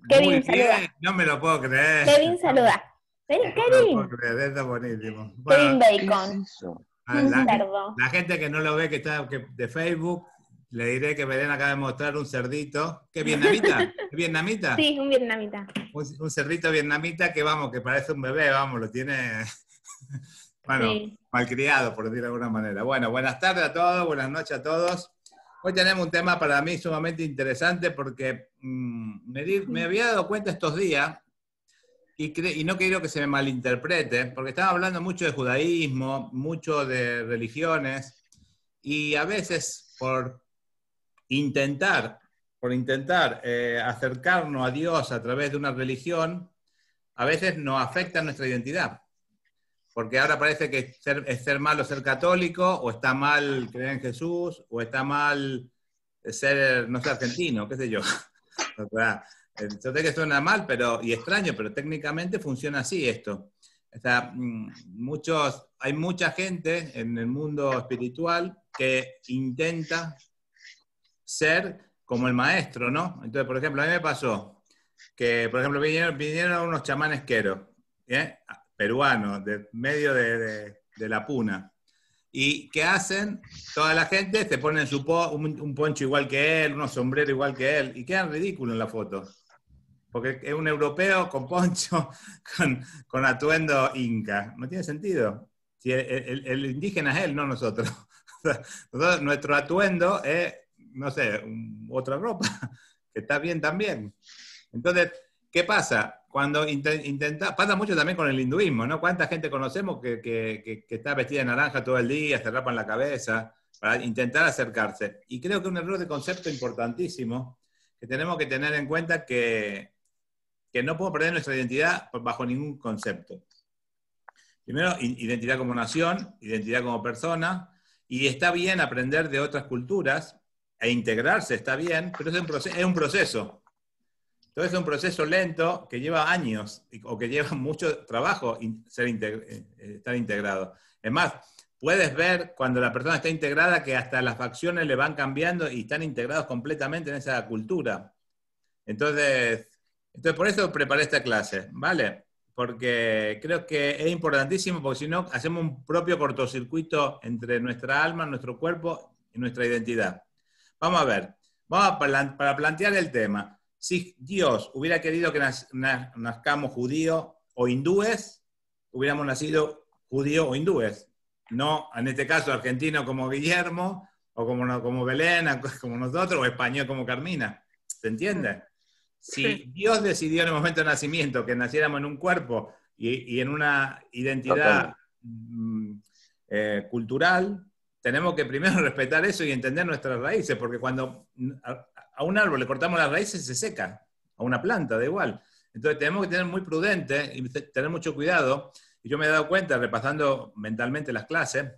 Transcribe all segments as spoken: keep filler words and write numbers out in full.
Muy Kevin, bien, saluda. no me lo puedo creer. Kevin, saluda. Vení, No me lo puedo Kevin. creer, está buenísimo. Kevin Bueno, ¿Qué es Bacon. eso? a Un la, cerdo. la gente que no lo ve, que está que- de Facebook, le diré que Belén acaba de mostrar un cerdito. ¿Qué vietnamita? ¿Es vietnamita? Sí, un vietnamita. Un, un cerdito vietnamita que, vamos, que parece un bebé, vamos, lo tiene, bueno, Sí. malcriado, por decirlo de alguna manera. Bueno, buenas tardes a todos, buenas noches a todos. Hoy tenemos un tema para mí sumamente interesante porque mmm, me, di, me había dado cuenta estos días, y, cre y no quiero que se me malinterprete, porque estaba hablando mucho de judaísmo, mucho de religiones, y a veces por intentar, por intentar eh, acercarnos a Dios a través de una religión, a veces nos afecta nuestra identidad. Porque ahora parece que ser, es ser malo ser católico, o está mal creer en Jesús, o está mal ser, no sé, argentino, qué sé yo. O sea, yo sé que suena mal pero, y extraño, pero técnicamente funciona así esto. O sea, muchos, hay mucha gente en el mundo espiritual que intenta ser como el maestro, ¿no? Entonces, por ejemplo, a mí me pasó que, por ejemplo, vinieron, vinieron unos chamanes queros, ¿eh? peruanos, de medio de, de, de la puna. ¿Y qué hacen? Toda la gente se pone su po, un, un poncho igual que él, unos sombreros igual que él, y quedan ridículos en la foto. Porque es un europeo con poncho, con, con atuendo inca. No tiene sentido. Si el, el, el indígena es él, no nosotros. nosotros nuestro atuendo es, no sé, un, otra ropa, que está bien también. Entonces, ¿qué pasa? Cuando intenta, pasa mucho también con el hinduismo, ¿no? ¿Cuánta gente conocemos que, que, que, que está vestida de naranja todo el día, se rapan la cabeza, para intentar acercarse? Y creo que un error de concepto importantísimo, que tenemos que tener en cuenta que, que no podemos perder nuestra identidad bajo ningún concepto. Primero, identidad como nación, identidad como persona, y está bien aprender de otras culturas, e integrarse está bien, pero es un proceso. Es un proceso. Entonces es un proceso lento que lleva años o que lleva mucho trabajo ser integ estar integrado. Es más, puedes ver cuando la persona está integrada que hasta las facciones le van cambiando y están integrados completamente en esa cultura. Entonces, entonces por eso preparé esta clase, ¿vale? Porque creo que es importantísimo, porque si no hacemos un propio cortocircuito entre nuestra alma, nuestro cuerpo y nuestra identidad. Vamos a ver, vamos a plan para plantear el tema. Si Dios hubiera querido que naz, naz, nazcamos judíos o hindúes, hubiéramos nacido judíos o hindúes. No, en este caso, argentino como Guillermo, o como, como Belén, como nosotros, o español como Carmina. ¿Se entiende? Si sí. Dios decidió en el momento de nacimiento que naciéramos en un cuerpo y, y en una identidad mm, eh, cultural, tenemos que primero respetar eso y entender nuestras raíces, porque cuando a, a un árbol le cortamos las raíces se seca, a una planta da igual. Entonces tenemos que tener muy prudente y tener mucho cuidado. Y yo me he dado cuenta, repasando mentalmente las clases,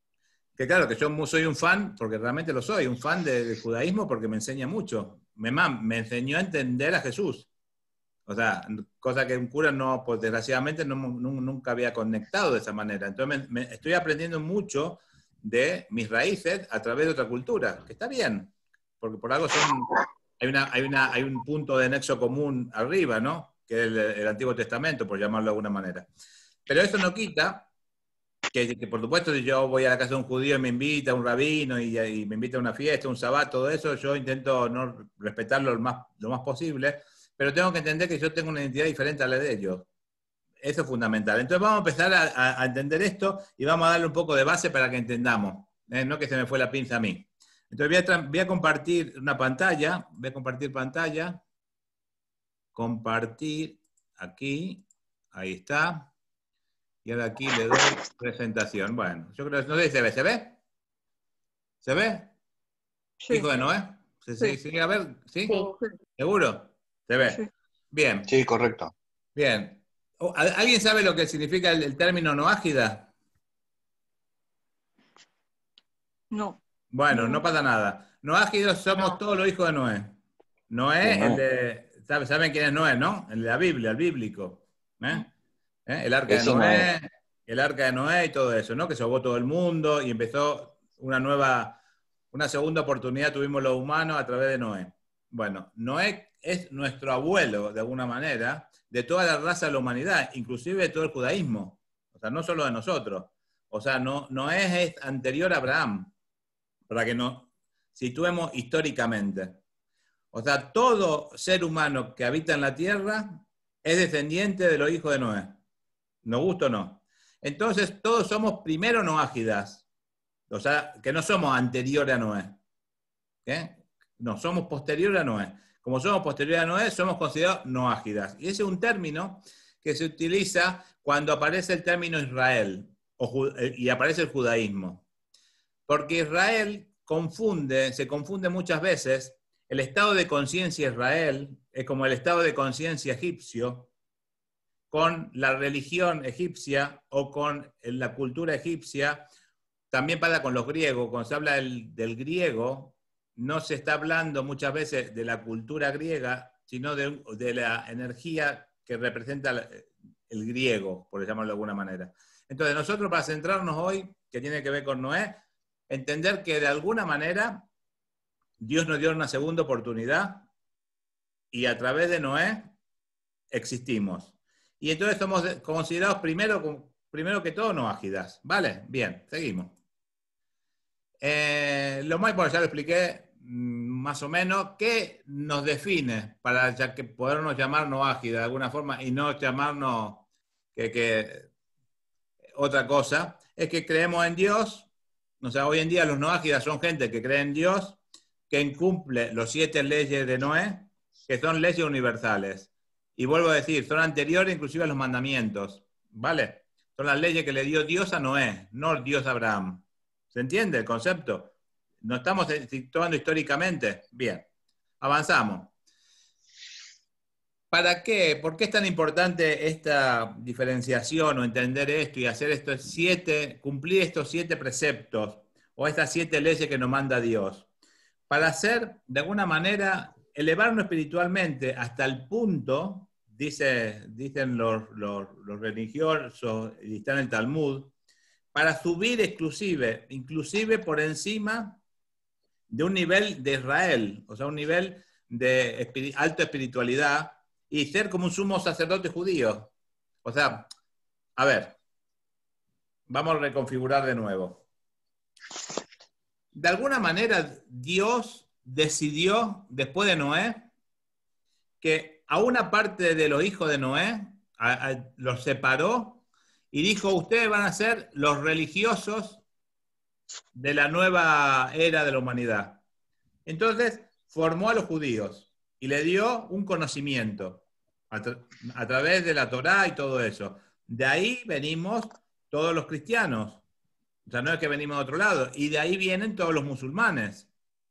que claro, que yo soy un fan, porque realmente lo soy, un fan del de judaísmo porque me enseña mucho. Me, me enseñó a entender a Jesús. O sea, cosa que un cura no, pues desgraciadamente no, no, nunca había conectado de esa manera. Entonces me, me estoy aprendiendo mucho de mis raíces a través de otra cultura, que está bien, porque por algo son, hay, una, hay, una, hay un punto de nexo común arriba, ¿no? Que es el, el Antiguo Testamento, por llamarlo de alguna manera. Pero eso no quita que, que, por supuesto, si yo voy a la casa de un judío y me invita a un rabino y, y me invita a una fiesta, un sabbat, todo eso, yo intento no respetarlo lo más, lo más posible, pero tengo que entender que yo tengo una identidad diferente a la de ellos. Eso es fundamental. Entonces vamos a empezar a, a, a entender esto y vamos a darle un poco de base para que entendamos, ¿eh? No que se me fue la pinza a mí. Entonces voy a, voy a compartir una pantalla, voy a compartir pantalla, compartir aquí, ahí está. Y ahora aquí le doy presentación. Bueno, yo creo que no sé si se ve. ¿Se ve? ¿Se ve? Sí. Hijo de Noé. ¿Se sí. sigue a ver? ¿Sí? Sí. ¿Seguro? ¿Se ve? Sí. Bien. Sí, correcto. Bien. ¿Alguien sabe lo que significa el, el término noágida? No. Bueno, no, no pasa nada. Noágidos somos no. todos los hijos de Noé. Noé, sí, el de... ¿Saben quién es Noé, no? El de la Biblia, el bíblico. ¿Eh? ¿Eh? El arca eso de Noé, no el arca de Noé y todo eso, ¿no? Que se ahogó todo el mundo y empezó una nueva, una segunda oportunidad tuvimos los humanos a través de Noé. Bueno, Noé es nuestro abuelo, de alguna manera, de toda la raza de la humanidad, inclusive de todo el judaísmo. O sea, no solo de nosotros. O sea, no, Noé es anterior a Abraham, para que nos situemos históricamente. O sea, todo ser humano que habita en la tierra es descendiente de los hijos de Noé. ¿Nos gusta o no? Entonces, todos somos primero noágidas. O sea, que no somos anteriores a Noé. ¿Qué? No, somos posteriores a Noé. Como somos posteriores a Noé, somos considerados noágidas. Y ese es un término que se utiliza cuando aparece el término Israel o, y aparece el judaísmo. Porque Israel confunde, se confunde muchas veces, el estado de conciencia Israel es como el estado de conciencia egipcio con la religión egipcia o con la cultura egipcia. También pasa con los griegos. Cuando se habla del, del griego, no se está hablando muchas veces de la cultura griega, sino de, de la energía que representa el, el griego, por llamarlo de alguna manera. Entonces, nosotros para centrarnos hoy, que tiene que ver con Noé, entender que de alguna manera Dios nos dio una segunda oportunidad y a través de Noé existimos. Y entonces somos considerados primero, primero que todo noágidas. ¿Vale? Bien, seguimos. Eh, lo más importante, ya lo expliqué más o menos, ¿qué nos define para ya que podernos llamar noágidas de alguna forma y no llamarnos que, que otra cosa? Es que creemos en Dios. O sea, hoy en día los noágidas son gente que cree en Dios, que incumple los siete leyes de Noé, que son leyes universales. Y vuelvo a decir, son anteriores inclusive a los mandamientos, ¿vale? Son las leyes que le dio Dios a Noé, no Dios a Abraham. ¿Se entiende el concepto? ¿Nos estamos situando históricamente? Bien, avanzamos. ¿Para qué? ¿Por qué es tan importante esta diferenciación o entender esto y hacer estos siete, cumplir estos siete preceptos o estas siete leyes que nos manda Dios? Para hacer, de alguna manera, elevarnos espiritualmente hasta el punto, dice, dicen los, los, los religiosos, y está en el Talmud, para subir exclusive, inclusive por encima de un nivel de Israel, o sea, un nivel de espir- alta espiritualidad, y ser como un sumo sacerdote judío. O sea, a ver, vamos a reconfigurar de nuevo. De alguna manera, Dios decidió, después de Noé, que a una parte de los hijos de Noé a, a, los separó y dijo, ustedes van a ser los religiosos de la nueva era de la humanidad. Entonces, formó a los judíos y le dio un conocimiento a, tra a través de la Torá y todo eso. De ahí venimos todos los cristianos. O sea, no es que venimos de otro lado. Y de ahí vienen todos los musulmanes.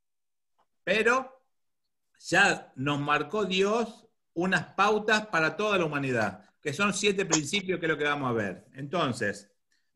Pero ya nos marcó Dios unas pautas para toda la humanidad, que son siete principios que es lo que vamos a ver. Entonces,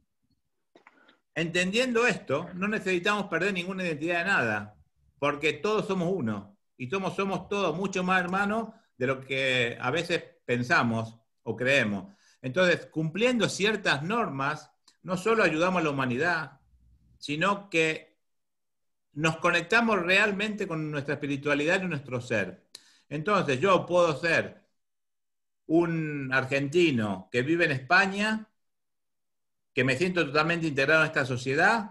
entendiendo esto, no necesitamos perder ninguna identidad de nada, porque todos somos uno. Y somos, somos todos mucho más hermanos de lo que a veces pensamos o creemos. Entonces, cumpliendo ciertas normas, no solo ayudamos a la humanidad, sino que nos conectamos realmente con nuestra espiritualidad y nuestro ser. Entonces, yo puedo ser un argentino que vive en España, que me siento totalmente integrado en esta sociedad,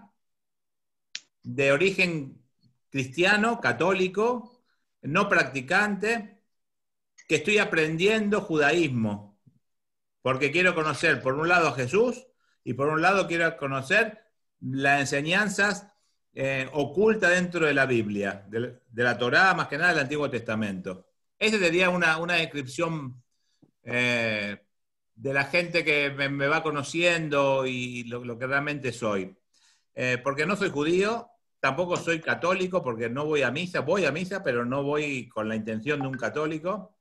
de origen cristiano, católico, no practicante, que estoy aprendiendo judaísmo, porque quiero conocer por un lado a Jesús y por un lado quiero conocer las enseñanzas eh, ocultas dentro de la Biblia, de, de la Torá, más que nada del Antiguo Testamento. Esa sería una, una descripción eh, de la gente que me, me va conociendo y lo, lo que realmente soy. Eh, porque no soy judío, tampoco soy católico, porque no voy a misa, voy a misa, pero no voy con la intención de un católico.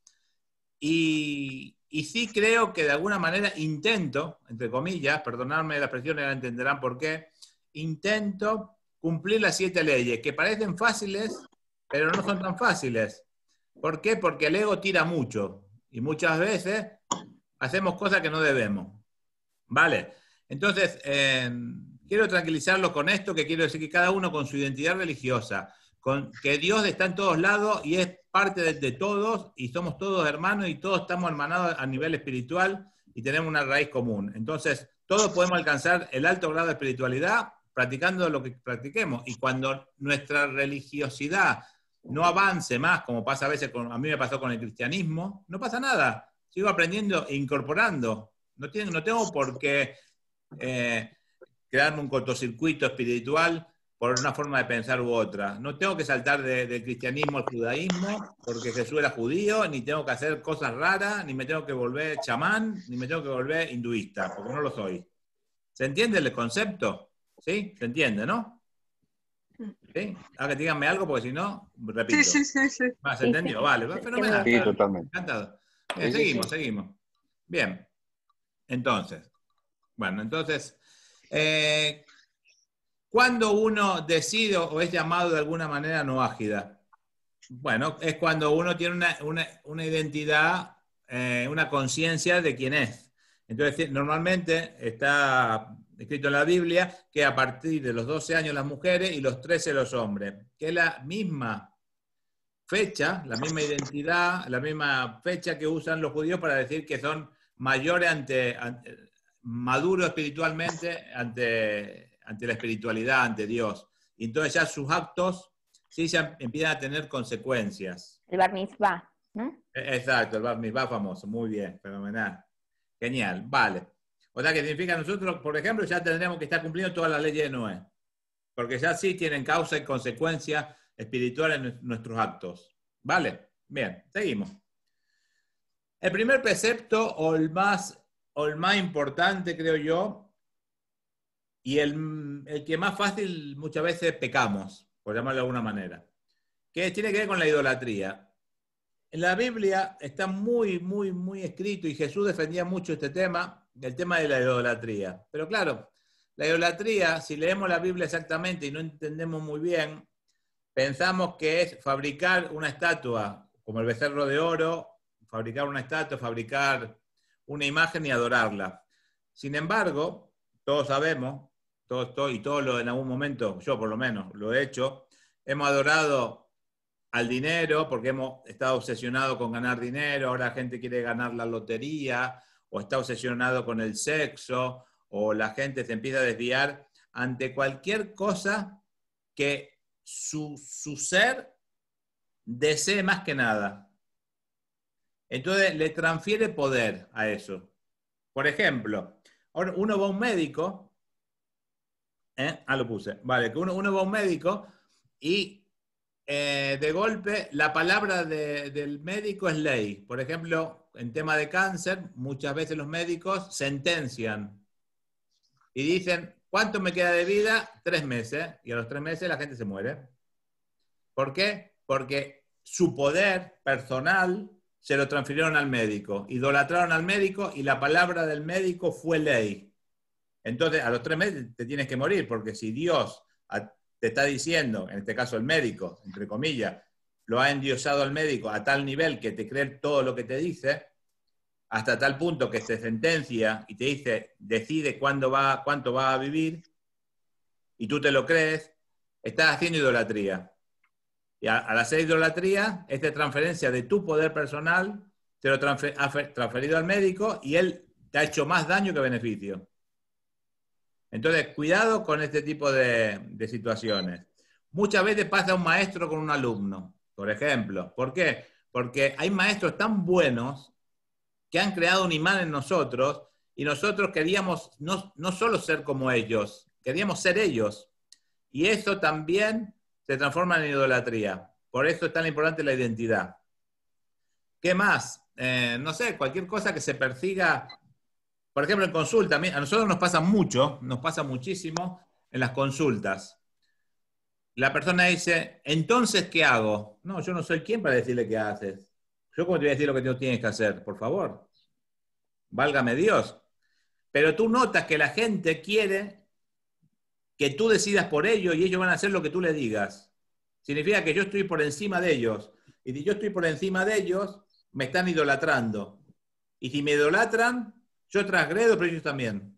Y, y sí creo que de alguna manera intento, entre comillas, perdonadme la expresión, ya entenderán por qué, intento cumplir las siete leyes, que parecen fáciles, pero no son tan fáciles. ¿Por qué? Porque el ego tira mucho, y muchas veces hacemos cosas que no debemos. ¿Vale? Entonces, eh, quiero tranquilizarlos con esto, que quiero decir que cada uno con su identidad religiosa, con que Dios está en todos lados y es parte de, de todos y somos todos hermanos y todos estamos hermanados a nivel espiritual y tenemos una raíz común. Entonces, todos podemos alcanzar el alto grado de espiritualidad practicando lo que practiquemos. Y cuando nuestra religiosidad no avance más, como pasa a veces, con, a mí me pasó con el cristianismo, no pasa nada. Sigo aprendiendo e incorporando. No, tiene, no tengo por qué eh, crearme un cortocircuito espiritual por una forma de pensar u otra. No tengo que saltar de, del cristianismo al judaísmo porque Jesús era judío, ni tengo que hacer cosas raras, ni me tengo que volver chamán, ni me tengo que volver hinduista, porque no lo soy. ¿Se entiende el concepto? ¿Sí? ¿Se entiende, no? ¿Sí? Ahora que díganme algo, porque si no, repito. Sí, sí, sí, sí. Ah, ¿se entendió? Vale, va fenomenal. Sí, totalmente. Encantado. Bien, Sí, sí, seguimos, sí. seguimos. Bien. Entonces, bueno, entonces, eh, ¿cuándo uno decide o es llamado de alguna manera no ágida? Bueno, es cuando uno tiene una, una, una identidad, eh, una conciencia de quién es. Entonces, normalmente está escrito en la Biblia que a partir de los doce años las mujeres y los trece los hombres, que es la misma fecha, la misma identidad, la misma fecha que usan los judíos para decir que son mayores ante, ante maduros espiritualmente ante, ante la espiritualidad, ante Dios. Y entonces ya sus actos sí ya empiezan a tener consecuencias. El bar mitzvah, ¿no? Exacto, el bar mitzvah famoso. Muy bien, fenomenal. Genial, vale. O sea que significa nosotros, por ejemplo, ya tendremos que estar cumpliendo todas las leyes de Noé. Porque ya sí tienen causa y consecuencia espiritual en nuestros actos. ¿Vale? Bien, seguimos. El primer precepto, o el más, o el más importante, creo yo, y el, el que más fácil muchas veces pecamos, por llamarlo de alguna manera, que tiene que ver con la idolatría. En la Biblia está muy, muy, muy escrito, y Jesús defendía mucho este tema, el tema de la idolatría. Pero claro, la idolatría, si leemos la Biblia exactamente y no entendemos muy bien, pensamos que es fabricar una estatua, como el becerro de oro, fabricar una estatua, fabricar una imagen y adorarla. Sin embargo, todos sabemos, todos, todos, y todos lo en algún momento, yo por lo menos lo he hecho, hemos adorado al dinero porque hemos estado obsesionados con ganar dinero, ahora la gente quiere ganar la lotería, o está obsesionado con el sexo, o la gente se empieza a desviar ante cualquier cosa que su, su ser desee más que nada. Entonces le transfiere poder a eso. Por ejemplo, uno va a un médico, ¿eh? Ah, lo puse, vale, que uno, uno va a un médico y eh, de golpe la palabra de, del médico es ley. Por ejemplo, en tema de cáncer, muchas veces los médicos sentencian y dicen, ¿cuánto me queda de vida? Tres meses. Y a los tres meses la gente se muere. ¿Por qué? Porque su poder personal se lo transfirieron al médico, idolatraron al médico y la palabra del médico fue ley. Entonces, a los tres meses te tienes que morir, porque si Dios te está diciendo, en este caso el médico, entre comillas, lo ha endiosado al médico a tal nivel que te cree todo lo que te dice, hasta tal punto que te sentencia y te dice, decide cuándo va, cuánto va a vivir, y tú te lo crees, estás haciendo idolatría. Y al hacer idolatría, esta transferencia de tu poder personal te lo transfer, ha transferido al médico y él te ha hecho más daño que beneficio. Entonces, cuidado con este tipo de, de situaciones. Muchas veces pasa un maestro con un alumno, por ejemplo. ¿Por qué? Porque hay maestros tan buenos que han creado un imán en nosotros y nosotros queríamos no, no solo ser como ellos, queríamos ser ellos. Y eso también se transforma en idolatría. Por eso es tan importante la identidad. ¿Qué más? Eh, no sé, cualquier cosa que se persiga. Por ejemplo, en consulta, a nosotros nos pasa mucho, nos pasa muchísimo en las consultas. La persona dice, ¿entonces qué hago? No, yo no soy quien para decirle qué haces. Yo cómo te voy a decir lo que tú tienes que hacer, por favor. Válgame Dios. Pero tú notas que la gente quiere que tú decidas por ellos y ellos van a hacer lo que tú le digas. Significa que yo estoy por encima de ellos. Y si yo estoy por encima de ellos, me están idolatrando. Y si me idolatran, yo transgredo, pero ellos también.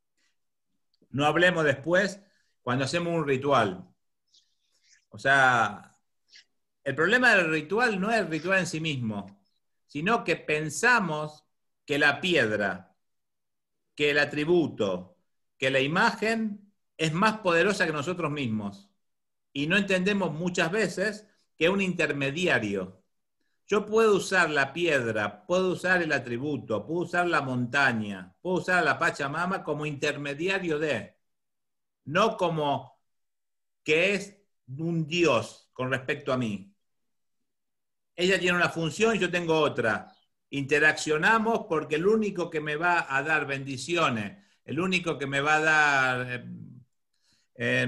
No hablemos después cuando hacemos un ritual. O sea, el problema del ritual no es el ritual en sí mismo, sino que pensamos que la piedra, que el atributo, que la imagen es más poderosa que nosotros mismos. Y no entendemos muchas veces que es un intermediario. Yo puedo usar la piedra, puedo usar el atributo, puedo usar la montaña, puedo usar a la Pachamama como intermediario de, no como que es un Dios con respecto a mí. Ella tiene una función y yo tengo otra. Interaccionamos porque el único que me va a dar bendiciones, el único que me va a dar eh, eh,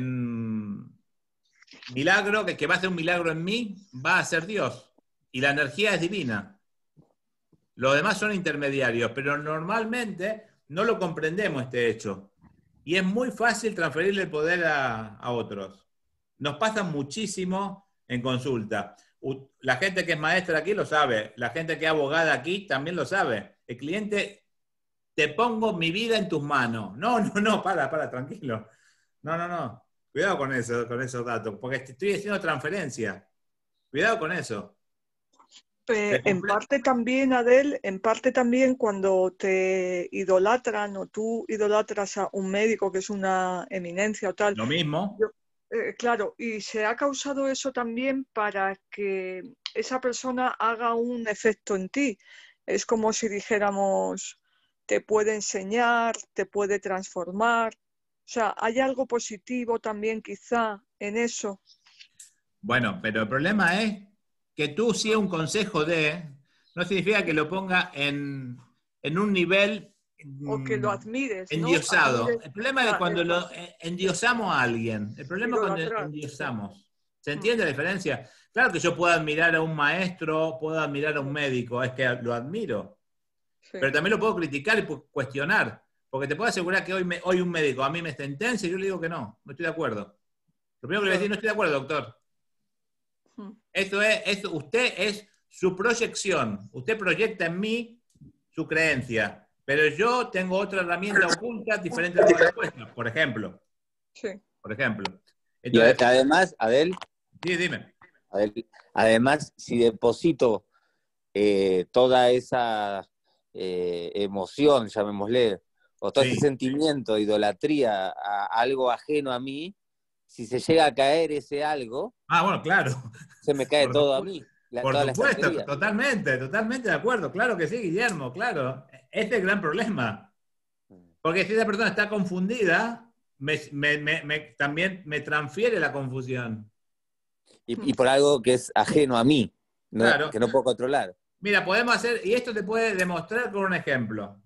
milagro, que, que va a hacer un milagro en mí, va a ser Dios. Y la energía es divina. Los demás son intermediarios, pero normalmente no lo comprendemos este hecho. Y es muy fácil transferirle el poder a, a otros. Nos pasa muchísimo en consulta. La gente que es maestra aquí lo sabe. La gente que es abogada aquí también lo sabe. El cliente, te pongo mi vida en tus manos. No, no, no, para, para, tranquilo. No, no, no. Cuidado con eso, con esos datos, porque estoy haciendo transferencia. Cuidado con eso. Eh, en parte también, Adel, en parte también cuando te idolatran o tú idolatras a un médico que es una eminencia o tal. Lo mismo. Yo, eh, claro, y se ha causado eso también para que esa persona haga un efecto en ti. Es como si dijéramos, te puede enseñar, te puede transformar. O sea, ¿hay algo positivo también quizá en eso? Bueno, pero el problema es que tú sí un consejo de, no significa que lo ponga en, en un nivel o que lo admires, endiosado. ¿no? Admires, el problema es cuando lo endiosamos a alguien. El problema es cuando endiosamos. ¿Se entiende la diferencia? Claro que yo puedo admirar a un maestro, puedo admirar a un médico, es que lo admiro. Sí. Pero también lo puedo criticar y cuestionar. Porque te puedo asegurar que hoy, me, hoy un médico a mí me sentencia y yo le digo que no, no estoy de acuerdo. Lo primero que le voy a decir, no estoy de acuerdo, doctor. Esto es, esto, usted es su proyección. Usted proyecta en mí su creencia. Pero yo tengo otra herramienta oculta diferente a la respuesta, por ejemplo. Sí. Por ejemplo. Entonces, y además, Adel. Sí, dime. Adel, además, si deposito eh, toda esa eh, emoción, llamémosle, o todo sí. ese sentimiento de idolatría a algo ajeno a mí, si se llega a caer ese algo, ah, bueno, claro. Se me cae por todo a mí. La, por supuesto, totalmente, totalmente de acuerdo. Claro que sí, Guillermo, claro. Este es el gran problema. Porque si esa persona está confundida, me, me, me, me, también me transfiere la confusión. Y, y por algo que es ajeno a mí, no, claro. Que no puedo controlar. Mira, podemos hacer, y esto te puede demostrar con un ejemplo.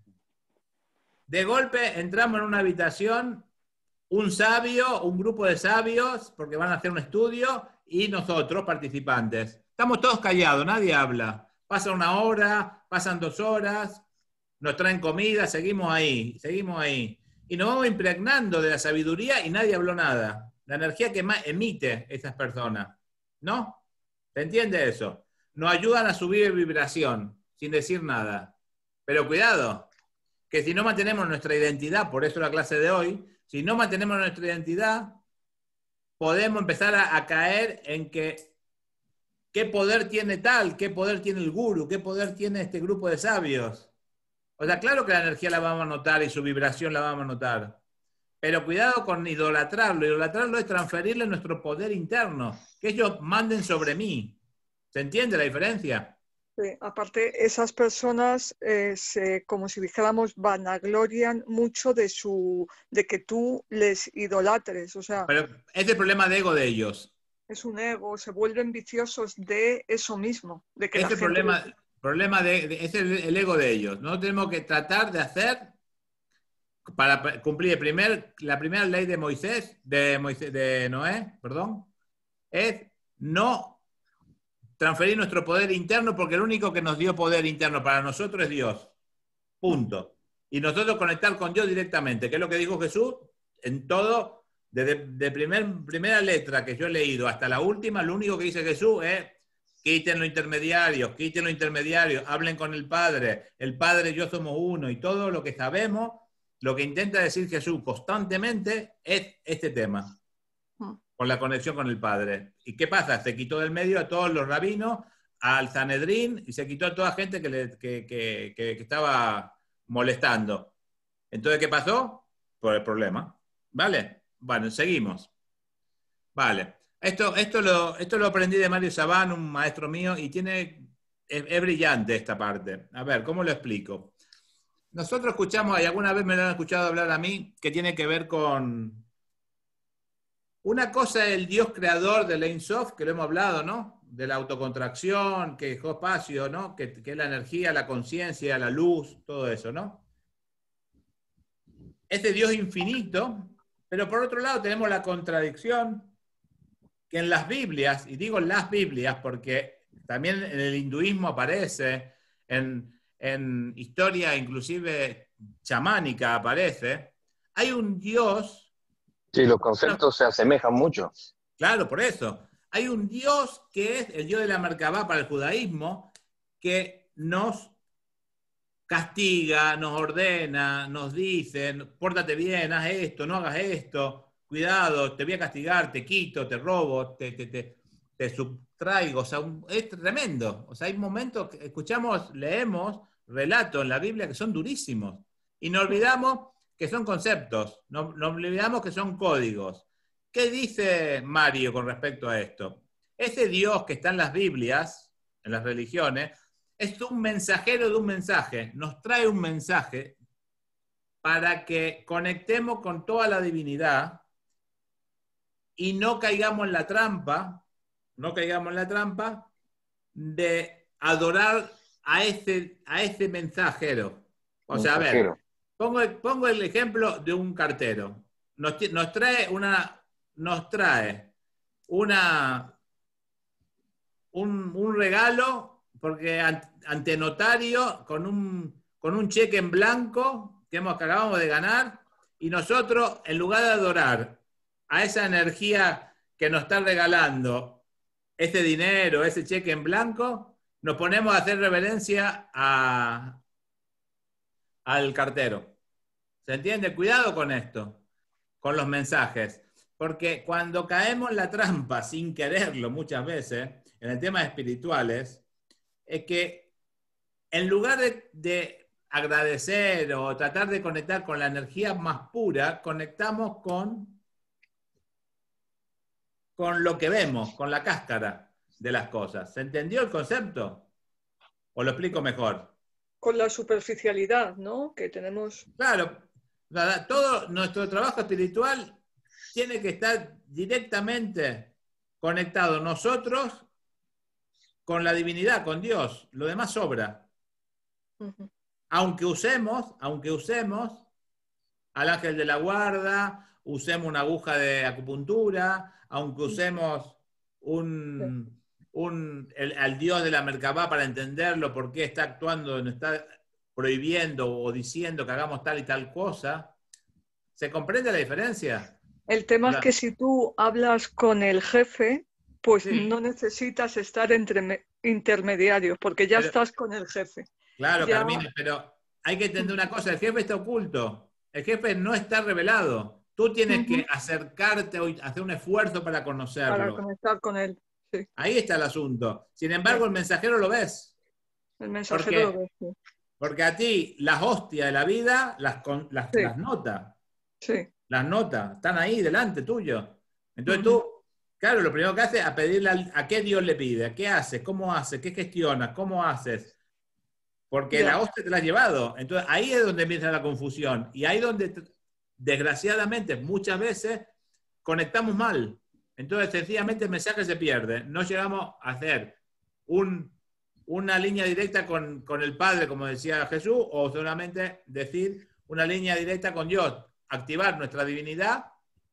De golpe entramos en una habitación, un sabio, un grupo de sabios, porque van a hacer un estudio, y nosotros, participantes. Estamos todos callados, nadie habla. Pasa una hora, pasan dos horas, nos traen comida, seguimos ahí, seguimos ahí. Y nos vamos impregnando de la sabiduría y nadie habló nada. La energía que más emite esas personas. ¿No? ¿Se entiende eso? Nos ayudan a subir en vibración, sin decir nada. Pero cuidado, que si no mantenemos nuestra identidad, por eso la clase de hoy, si no mantenemos nuestra identidad, podemos empezar a, a caer en que qué poder tiene tal, qué poder tiene el gurú, qué poder tiene este grupo de sabios. O sea, claro que la energía la vamos a notar y su vibración la vamos a notar. Pero cuidado con idolatrarlo. Idolatrarlo es transferirle nuestro poder interno, que ellos manden sobre mí. ¿Se entiende la diferencia? Sí, aparte, esas personas, eh, se, como si dijéramos, vanaglorian mucho de su, de que tú les idolatres. O sea, pero es el problema de ego de ellos. Es un ego, se vuelven viciosos de eso mismo. De que es la el gente... problema, problema de, de, es el, el ego de ellos. No tenemos que tratar de hacer, para cumplir el primer, la primera ley de Moisés, de, Moisés, de Noé, perdón, es no transferir nuestro poder interno, porque el único que nos dio poder interno para nosotros es Dios. Punto. Y nosotros conectar con Dios directamente, que es lo que dijo Jesús en todo. Desde de primer, primera letra que yo he leído hasta la última, lo único que dice Jesús es quiten los intermediarios, quiten los intermediarios, hablen con el Padre, el Padre y yo somos uno, y todo lo que sabemos, lo que intenta decir Jesús constantemente es este tema. con la conexión con el Padre. ¿Y qué pasa? Se quitó del medio a todos los rabinos, al Sanedrín, y se quitó a toda gente que, le, que, que, que, que estaba molestando. Entonces, ¿qué pasó? Por el problema. ¿Vale? Bueno, seguimos. Vale. Esto, esto, lo, esto lo aprendí de Mario Sabán, un maestro mío, y tiene, es, es brillante esta parte. A ver, ¿cómo lo explico? Nosotros escuchamos, y alguna vez me lo han escuchado hablar a mí, que tiene que ver con... Una cosa es el Dios creador del Ein Sof, que lo hemos hablado, ¿no? De la autocontracción, que dejó espacio, ¿no? Que, que es la energía, la conciencia, la luz, todo eso, ¿no? Ese Dios infinito, pero por otro lado tenemos la contradicción que en las Biblias, y digo las Biblias porque también en el hinduismo aparece, en, en historia inclusive chamánica aparece, hay un Dios... Sí, los conceptos se asemejan mucho. Claro, por eso. Hay un Dios que es el Dios de la Merkabá para el judaísmo, que nos castiga, nos ordena, nos dice, pórtate bien, haz esto, no hagas esto, cuidado, te voy a castigar, te quito, te robo, te, te, te, te subtraigo. O sea, es tremendo. O sea, hay momentos que escuchamos, leemos relatos en la Biblia que son durísimos. Y nos olvidamos que son conceptos, nos, nos olvidamos que son códigos. ¿Qué dice Mario con respecto a esto? Ese Dios que está en las Biblias, en las religiones, es un mensajero de un mensaje, nos trae un mensaje para que conectemos con toda la divinidad y no caigamos en la trampa, no caigamos en la trampa de adorar a ese, a ese mensajero. O sea, Mensajero. a ver, pongo, pongo el ejemplo de un cartero. Nos, nos trae una, nos trae una, un, un regalo porque ante notario con un, con un cheque en blanco que, hemos, que acabamos de ganar, y nosotros, en lugar de adorar a esa energía que nos está regalando ese dinero, ese cheque en blanco, nos ponemos a hacer reverencia a, al cartero. ¿Se entiende? Cuidado con esto, con los mensajes, porque cuando caemos en la trampa sin quererlo muchas veces, en el tema espirituales, es que en lugar de, de agradecer o tratar de conectar con la energía más pura, conectamos con, con lo que vemos, con la cáscara de las cosas. ¿Se entendió el concepto? ¿O lo explico mejor? Con la superficialidad, ¿no? Que tenemos... Claro, todo nuestro trabajo espiritual tiene que estar directamente conectado nosotros con la divinidad, con Dios. Lo demás sobra. Uh-huh. Aunque usemos, aunque usemos al ángel de la guarda, usemos una aguja de acupuntura, aunque usemos un, un, el, al Dios de la Merkabá para entenderlo, por qué está actuando, nos está prohibiendo o diciendo que hagamos tal y tal cosa. ¿Se comprende la diferencia? El tema la... es que si tú hablas con el jefe, pues sí, no necesitas estar entre intermediarios, porque ya pero, estás con el jefe. Claro, ya... Carmine, pero hay que entender una cosa, el jefe está oculto, el jefe no está revelado. Tú tienes uh-huh. que acercarte o hacer un esfuerzo para conocerlo. Para conectar con él. Sí. Ahí está el asunto. Sin embargo, el mensajero lo ves. El mensajero porque, lo ves. Sí. Porque a ti las hostias de la vida las, las, sí. las nota. Sí. Las notas, están ahí delante tuyo. Entonces uh-huh. tú, claro, lo primero que haces es a pedirle a, a qué Dios le pide, a qué haces, cómo haces, qué gestionas, cómo haces. Porque yeah. la hostia te la has llevado. Entonces ahí es donde empieza la confusión. Y ahí donde, desgraciadamente, muchas veces conectamos mal. Entonces sencillamente el mensaje se pierde. No llegamos a hacer un, una línea directa con, con el Padre, como decía Jesús, o solamente decir una línea directa con Dios. Activar nuestra divinidad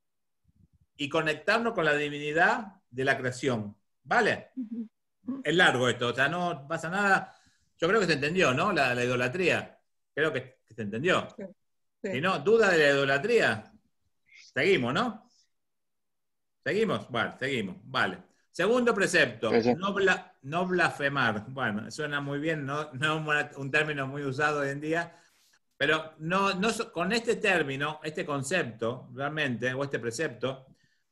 y conectarnos con la divinidad de la creación. ¿Vale? Es largo esto, o sea, no pasa nada. Yo creo que se entendió, ¿no? La, la idolatría. Creo que, que se entendió. Sí, sí. Si no, duda de la idolatría. Seguimos, ¿no? ¿Seguimos? Vale, seguimos. Vale. Segundo precepto, sí, sí. No, bla, no blasfemar. Bueno, suena muy bien, no, no es un término muy usado hoy en día, pero no, no, con este término, este concepto, realmente, o este precepto,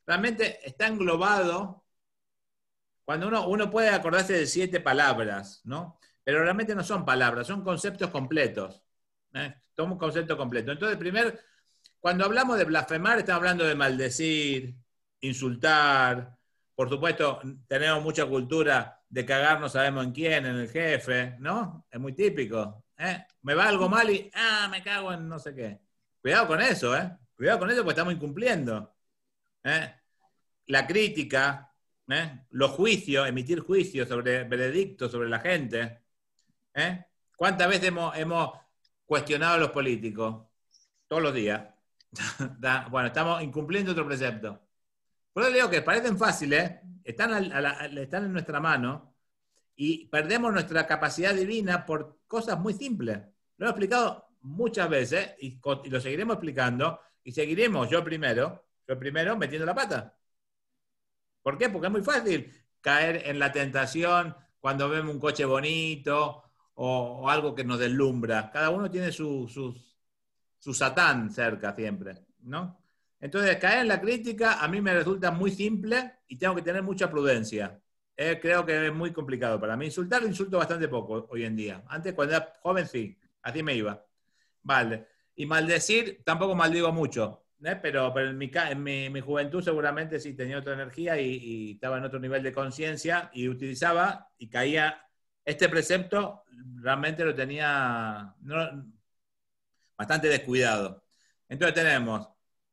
realmente está englobado, cuando uno, uno puede acordarse de siete palabras, ¿no? Pero realmente no son palabras, son conceptos completos. ¿eh? Toma un concepto completo. Entonces, primero, cuando hablamos de blasfemar, estamos hablando de maldecir, insultar. Por supuesto, tenemos mucha cultura de cagarnos, sabemos en quién, en el jefe, ¿no? Es muy típico. ¿eh? Me va algo mal y, ah, me cago en no sé qué. Cuidado con eso, ¿eh? Cuidado con eso porque estamos incumpliendo. ¿eh? La crítica, ¿eh? los juicios, emitir juicios sobre veredictos sobre la gente. ¿eh? ¿Cuántas veces hemos, hemos cuestionado a los políticos? Todos los días. Bueno, estamos incumpliendo otro precepto. Por eso digo que parecen fáciles, están, a la, están en nuestra mano y perdemos nuestra capacidad divina por cosas muy simples. Lo he explicado muchas veces y, y lo seguiremos explicando y seguiremos, yo primero, yo primero metiendo la pata. ¿Por qué? Porque es muy fácil caer en la tentación cuando vemos un coche bonito o, o algo que nos deslumbra. Cada uno tiene su, su, su satán cerca siempre, ¿no? Entonces, caer en la crítica a mí me resulta muy simple y tengo que tener mucha prudencia. Eh, creo que es muy complicado para mí. Insultar, insulto bastante poco hoy en día. Antes, cuando era joven, sí. Así me iba. Vale. Y maldecir, tampoco maldigo mucho. ¿eh? Pero, pero en, mi, en mi, mi juventud seguramente sí tenía otra energía y, y estaba en otro nivel de conciencia y utilizaba y caía. Este precepto realmente lo tenía no, bastante descuidado. Entonces tenemos...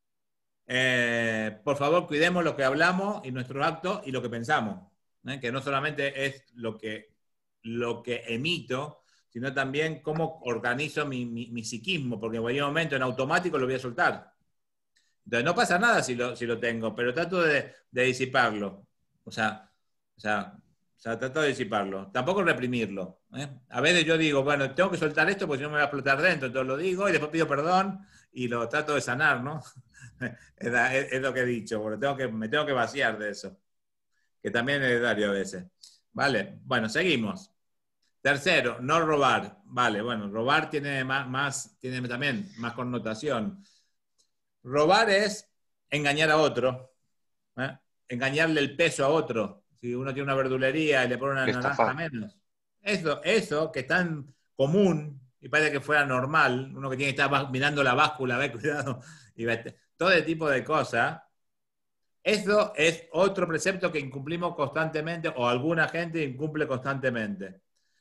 Eh, por favor, cuidemos lo que hablamos y nuestros actos y lo que pensamos, ¿eh? que no solamente es lo que, lo que emito, sino también cómo organizo mi, mi, mi psiquismo, porque en cualquier momento en automático lo voy a soltar. Entonces no pasa nada si lo, si lo tengo, pero trato de, de disiparlo. O sea, o, sea, o sea, trato de disiparlo. Tampoco reprimirlo. ¿eh? A veces yo digo, bueno, tengo que soltar esto porque si no me va a explotar dentro, entonces lo digo y después pido perdón y lo trato de sanar, ¿no? Es, es, es lo que he dicho, porque tengo que, me tengo que vaciar de eso. Que también es necesario a veces. Vale, bueno, seguimos. Tercero, no robar. Vale, bueno, robar tiene, más, más, tiene también más connotación. Robar es engañar a otro. ¿eh? Engañarle el peso a otro. Si uno tiene una verdulería y le pone una naranja menos. Eso, eso que es tan común y parece que fuera normal, uno que tiene que estar mirando la báscula, ve, cuidado, y ve, todo ese tipo de cosas, eso es otro precepto que incumplimos constantemente, o alguna gente incumple constantemente.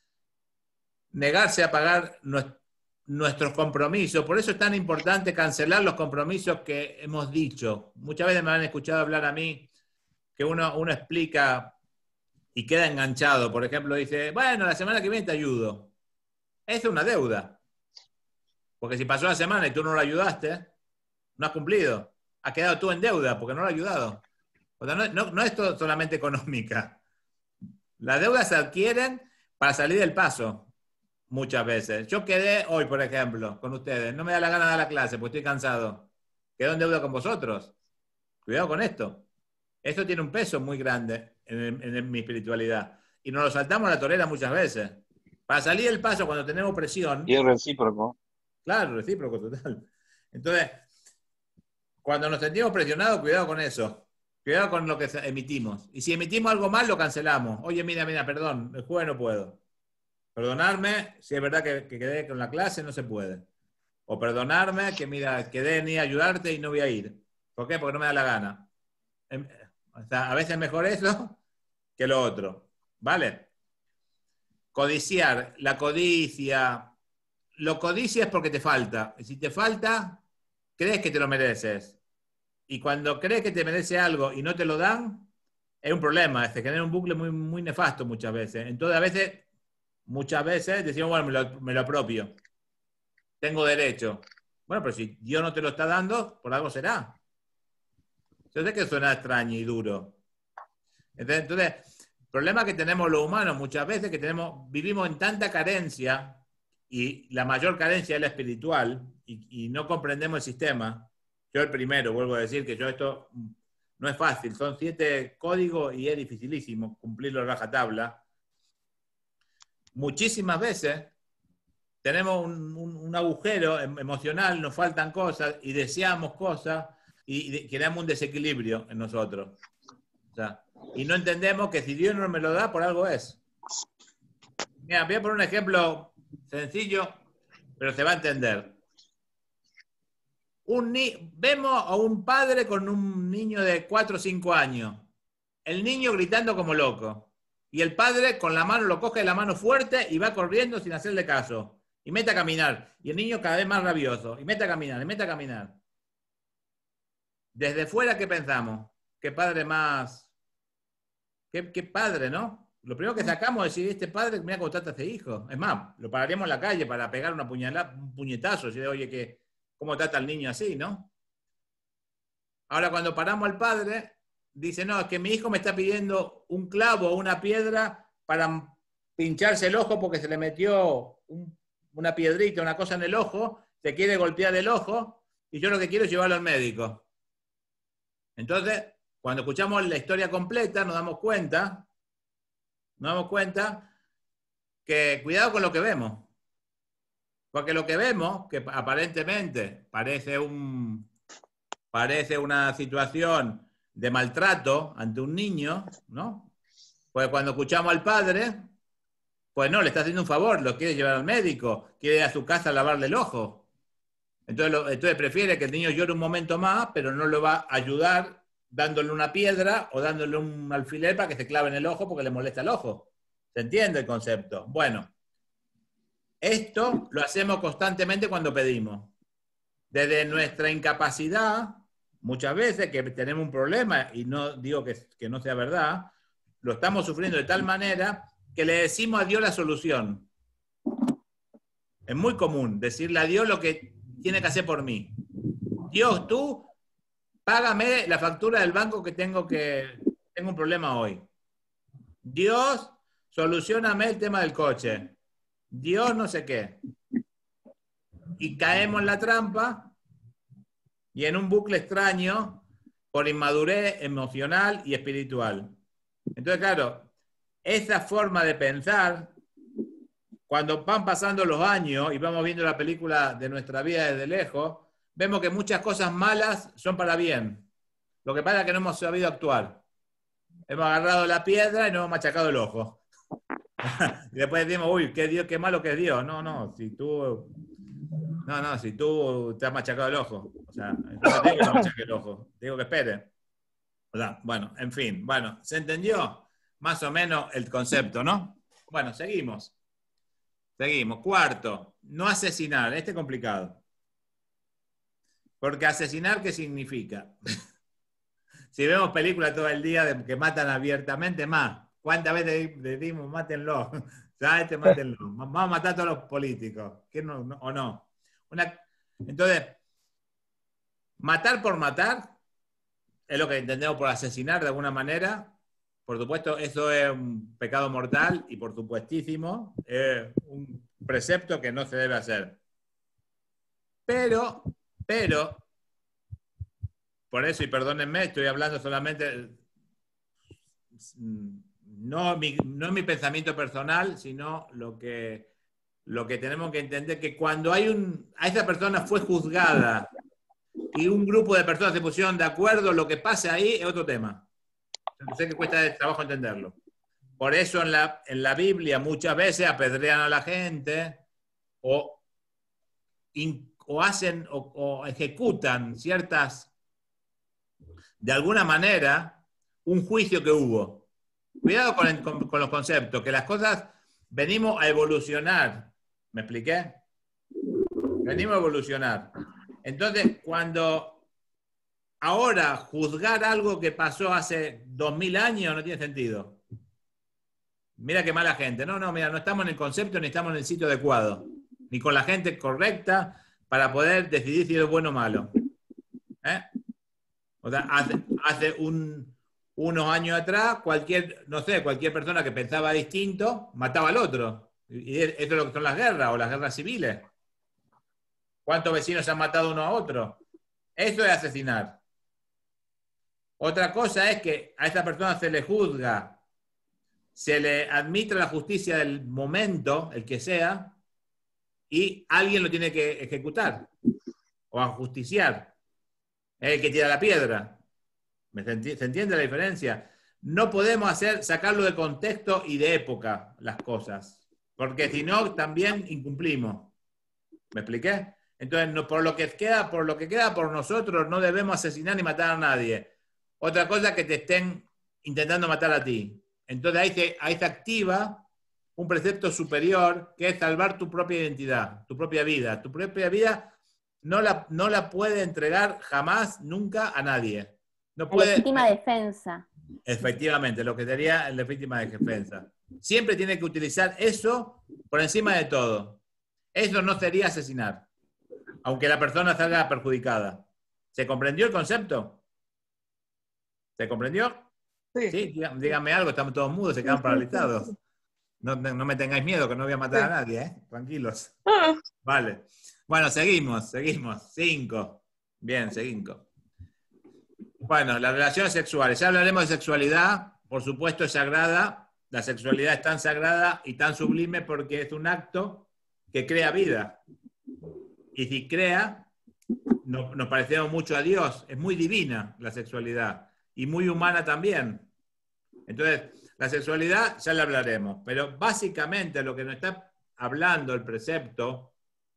Negarse a pagar nuestros compromisos, por eso es tan importante cancelar los compromisos que hemos dicho. Muchas veces me han escuchado hablar a mí que uno, uno explica y queda enganchado. Por ejemplo, dice, bueno, la semana que viene te ayudo. Esa es una deuda. Porque si pasó la semana y tú no lo ayudaste, no has cumplido. Has quedado tú en deuda porque no lo has ayudado. O sea, no, no, no es todo solamente económica. Las deudas se adquieren para salir del paso, muchas veces. Yo quedé hoy, por ejemplo, con ustedes. No me da la gana de dar la clase porque estoy cansado. Quedo en deuda con vosotros. Cuidado con esto. Esto tiene un peso muy grande en, en, en mi espiritualidad. Y nos lo saltamos a la torera muchas veces. Para salir del paso cuando tenemos presión... Y es recíproco. Claro, recíproco total. Entonces, cuando nos sentimos presionados, cuidado con eso. Cuidado con lo que emitimos. Y si emitimos algo mal, lo cancelamos. Oye, mira, mira, perdón, el jueves no puedo. Perdonarme, si es verdad que, que quedé con la clase, no se puede. O perdonarme, que mira, quedé ni ayudarte y no voy a ir. ¿Por qué? Porque no me da la gana. O sea, a veces es mejor eso que lo otro. ¿Vale? Codiciar. La codicia... Lo codicias porque te falta. Y si te falta, crees que te lo mereces. Y cuando crees que te merece algo y no te lo dan, es un problema. Se genera un bucle muy, muy nefasto muchas veces. Entonces, a veces, muchas veces decimos, bueno, me lo, me lo apropio. Tengo derecho. Bueno, pero si Dios no te lo está dando, por algo será. Yo sé que suena extraño y duro. Entonces, entonces el problema que tenemos los humanos muchas veces, que tenemos, vivimos en tanta carencia, y la mayor carencia es la espiritual, y, y no comprendemos el sistema. Yo el primero, vuelvo a decir que yo esto no es fácil, son siete códigos y es dificilísimo cumplirlo a rajatabla. Muchísimas veces tenemos un, un, un agujero emocional, nos faltan cosas y deseamos cosas, y creamos un desequilibrio en nosotros. O sea, y no entendemos que si Dios no me lo da, por algo es. Mira, voy a poner un ejemplo sencillo, pero se va a entender. Un ni- Vemos a un padre con un niño de cuatro o cinco años. El niño gritando como loco. Y el padre con la mano, lo coge de la mano fuerte y va corriendo sin hacerle caso. Y mete a caminar. Y el niño cada vez más rabioso. Y mete a caminar, y mete a caminar. Desde fuera, ¿qué pensamos? ¿Qué padre más? ¿Qué, qué padre, no? Lo primero que sacamos es decir, este padre, mira cómo trata a este hijo. Es más, lo pararíamos en la calle para pegar una puñalada, un puñetazo. Y oye, que, ¿cómo trata al niño así, no? Ahora, cuando paramos al padre, dice, no, es que mi hijo me está pidiendo un clavo o una piedra para pincharse el ojo porque se le metió un, una piedrita, una cosa en el ojo, se quiere golpear el ojo, y yo lo que quiero es llevarlo al médico. Entonces, cuando escuchamos la historia completa, nos damos cuenta, nos damos cuenta que cuidado con lo que vemos. Porque lo que vemos, que aparentemente parece, un, parece una situación de maltrato ante un niño, ¿no? Pues cuando escuchamos al padre, pues no, le está haciendo un favor, lo quiere llevar al médico, quiere ir a su casa a lavarle el ojo. Entonces, lo, entonces prefiere que el niño llore un momento más, pero no lo va a ayudar dándole una piedra o dándole un alfiler para que se clave en el ojo porque le molesta el ojo. ¿Se entiende el concepto? Bueno, esto lo hacemos constantemente cuando pedimos. Desde nuestra incapacidad, muchas veces que tenemos un problema, y no digo que, que no sea verdad, lo estamos sufriendo de tal manera que le decimos a Dios la solución. Es muy común decirle a Dios lo que tiene que hacer por mí. Dios, tú págame la factura del banco que tengo que tengo un problema hoy. Dios, solucioname el tema del coche. Dios no sé qué. Y caemos en la trampa y en un bucle extraño por inmadurez emocional y espiritual. Entonces, claro, esa forma de pensar, cuando van pasando los años y vamos viendo la película de nuestra vida desde lejos, vemos que muchas cosas malas son para bien. Lo que pasa es que no hemos sabido actuar. Hemos agarrado la piedra y nos hemos machacado el ojo. Y después decimos, uy, qué Dios, qué malo que es Dios. No, no, si tú... No, no, si tú te has machacado el ojo. O sea, no te digo que te machaque el ojo. Te digo que espere. O sea, bueno, en fin. Bueno, ¿se entendió? Más o menos el concepto, ¿no? Bueno, seguimos. Seguimos. Cuarto, no asesinar. Este es complicado. Porque asesinar, ¿qué significa? Si vemos películas todo el día de que matan abiertamente, más. ¿Cuántas veces decimos, mátenlo? ¿Sabes? Este, mátenlo. Vamos a matar a todos los políticos. ¿Qué no, no, ¿O no? Una... Entonces, matar por matar es lo que entendemos por asesinar de alguna manera. Por supuesto, eso es un pecado mortal y por supuestísimo es un precepto que no se debe hacer. Pero, pero, por eso, y perdónenme, estoy hablando solamente, no mi, no mi pensamiento personal, sino lo que, lo que tenemos que entender, que cuando hay un, a esa persona fue juzgada y un grupo de personas se pusieron de acuerdo, lo que pase ahí es otro tema. Sé que cuesta trabajo entenderlo. Por eso en la, en la Biblia muchas veces apedrean a la gente o, in, o hacen o, o ejecutan ciertas, de alguna manera, un juicio que hubo. Cuidado con, el, con, con los conceptos, que las cosas venimos a evolucionar. ¿Me expliqué? Venimos a evolucionar. Entonces, cuando ahora juzgar algo que pasó hace dos mil años no tiene sentido. Mira qué mala gente. No, no, mira, no estamos en el concepto ni estamos en el sitio adecuado. Ni con la gente correcta para poder decidir si es bueno o malo. ¿Eh? O sea, hace, hace un, unos años atrás, cualquier, no sé, cualquier persona que pensaba distinto mataba al otro. Y eso es lo que son las guerras o las guerras civiles. ¿Cuántos vecinos se han matado uno a otro? Eso es asesinar. Otra cosa es que a esta persona se le juzga, se le admite la justicia del momento, el que sea, y alguien lo tiene que ejecutar o ajusticiar. es el que tira la piedra. ¿Me se, enti- se entiende la diferencia? No podemos hacer, sacarlo de contexto y de época las cosas, porque si no también incumplimos. ¿Me expliqué? Entonces, no, por lo que queda, por lo que queda por nosotros, no debemos asesinar ni matar a nadie. Otra cosa es que te estén intentando matar a ti. Entonces ahí se, ahí se activa un precepto superior que es salvar tu propia identidad, tu propia vida. Tu propia vida no la, no la puede entregar jamás, nunca a nadie. No La puede, legítima defensa. efectivamente, lo que sería la legítima defensa. Siempre tiene que utilizar eso por encima de todo. Eso no sería asesinar, aunque la persona salga perjudicada. ¿Se comprendió el concepto? ¿Se comprendió? Sí. Sí, dígame, dígame algo, estamos todos mudos, se quedan paralizados. No, no me tengáis miedo, que no voy a matar Sí. a nadie, ¿eh? Tranquilos. Ah, Vale. Bueno, seguimos, seguimos. Cinco. Bien, seguimos. Bueno, las relaciones sexuales. Ya hablaremos de sexualidad, por supuesto es sagrada. La sexualidad es tan sagrada y tan sublime porque es un acto que crea vida. Y si crea, no- nos parecemos mucho a Dios. Es muy divina la sexualidad y muy humana también. Entonces, la sexualidad ya la hablaremos, pero básicamente lo que nos está hablando el precepto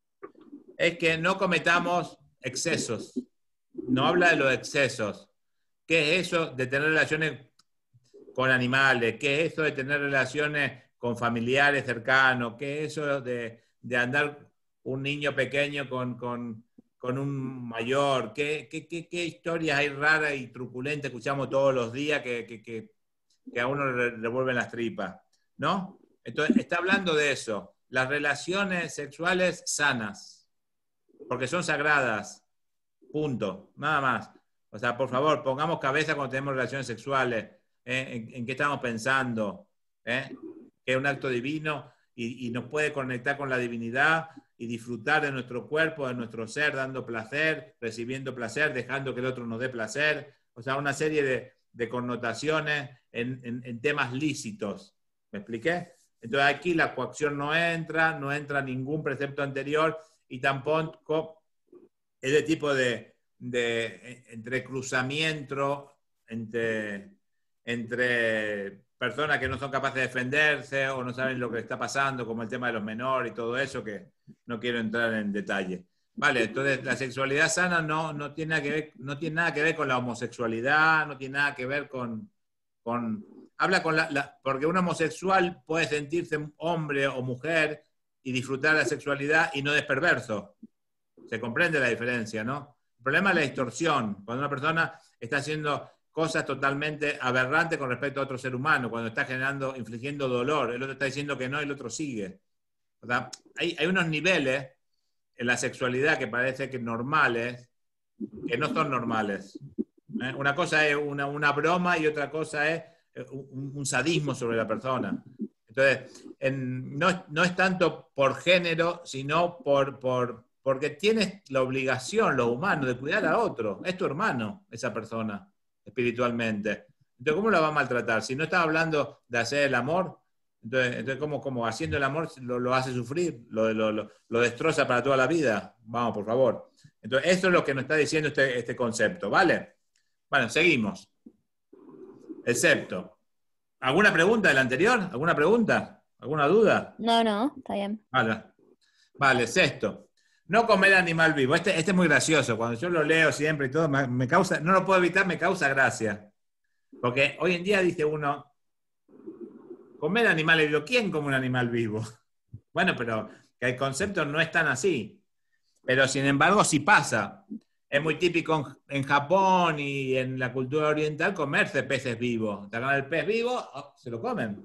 es que no cometamos excesos. No habla de los excesos. ¿Qué es eso de tener relaciones con animales? ¿Qué es eso de tener relaciones con familiares cercanos? ¿Qué es eso de, de andar un niño pequeño con, con, con un mayor? ¿Qué, qué, qué, qué historias hay raras y truculentas que escuchamos todos los días que, que, que, que a uno le revuelven las tripas? ¿No? Entonces, está hablando de eso. Las relaciones sexuales sanas, porque son sagradas. Punto. Nada más. O sea, por favor, pongamos cabeza cuando tenemos relaciones sexuales. ¿eh? En, en qué estamos pensando? ¿eh? Que es un acto divino y, y nos puede conectar con la divinidad y disfrutar de nuestro cuerpo, de nuestro ser, dando placer, recibiendo placer, dejando que el otro nos dé placer. O sea, una serie de, de connotaciones en, en, en temas lícitos. ¿Me expliqué? Entonces aquí la coacción no entra, no entra ningún precepto anterior y tampoco es de tipo de, de entrecruzamiento entre, entre personas que no son capaces de defenderse o no saben lo que está pasando, como el tema de los menores y todo eso, que no quiero entrar en detalle. Vale, entonces la sexualidad sana no, no, tiene, nada que ver, no tiene nada que ver con la homosexualidad, no tiene nada que ver con... con habla con la, la... Porque un homosexual puede sentirse hombre o mujer y disfrutar de la sexualidad y no es perverso. Se comprende la diferencia, ¿no? El problema es la distorsión. Cuando una persona está haciendo cosas totalmente aberrantes con respecto a otro ser humano, cuando está generando, infligiendo dolor, el otro está diciendo que no y el otro sigue. O sea, hay, hay unos niveles en la sexualidad que parece que normales, que no son normales. ¿eh? Una cosa es una, una broma y otra cosa es un, un sadismo sobre la persona. Entonces, en, no, no es tanto por género, sino por... por porque tienes la obligación, lo humano, de cuidar a otro. Es tu hermano, esa persona, espiritualmente. Entonces, ¿cómo lo va a maltratar? Si no estás hablando de hacer el amor, entonces, entonces ¿cómo, cómo haciendo el amor lo, lo hace sufrir? Lo, lo, lo, lo destroza para toda la vida. Vamos, por favor. Entonces, eso es lo que nos está diciendo este, este concepto, ¿vale? Bueno, seguimos. El septo. ¿Alguna pregunta del anterior? ¿Alguna pregunta? ¿Alguna duda? No, no, está bien. Vale, vale, sexto. No comer animal vivo. Este, este es muy gracioso. Cuando yo lo leo siempre y todo, me, me causa, no lo puedo evitar, me causa gracia. Porque hoy en día dice uno, comer animales vivos. ¿Quién come un animal vivo? Bueno, pero que el concepto no es tan así. Pero sin embargo sí pasa. Es muy típico en, en Japón y en la cultura oriental comerse peces vivos. Te agarran el pez vivo, oh, se lo comen.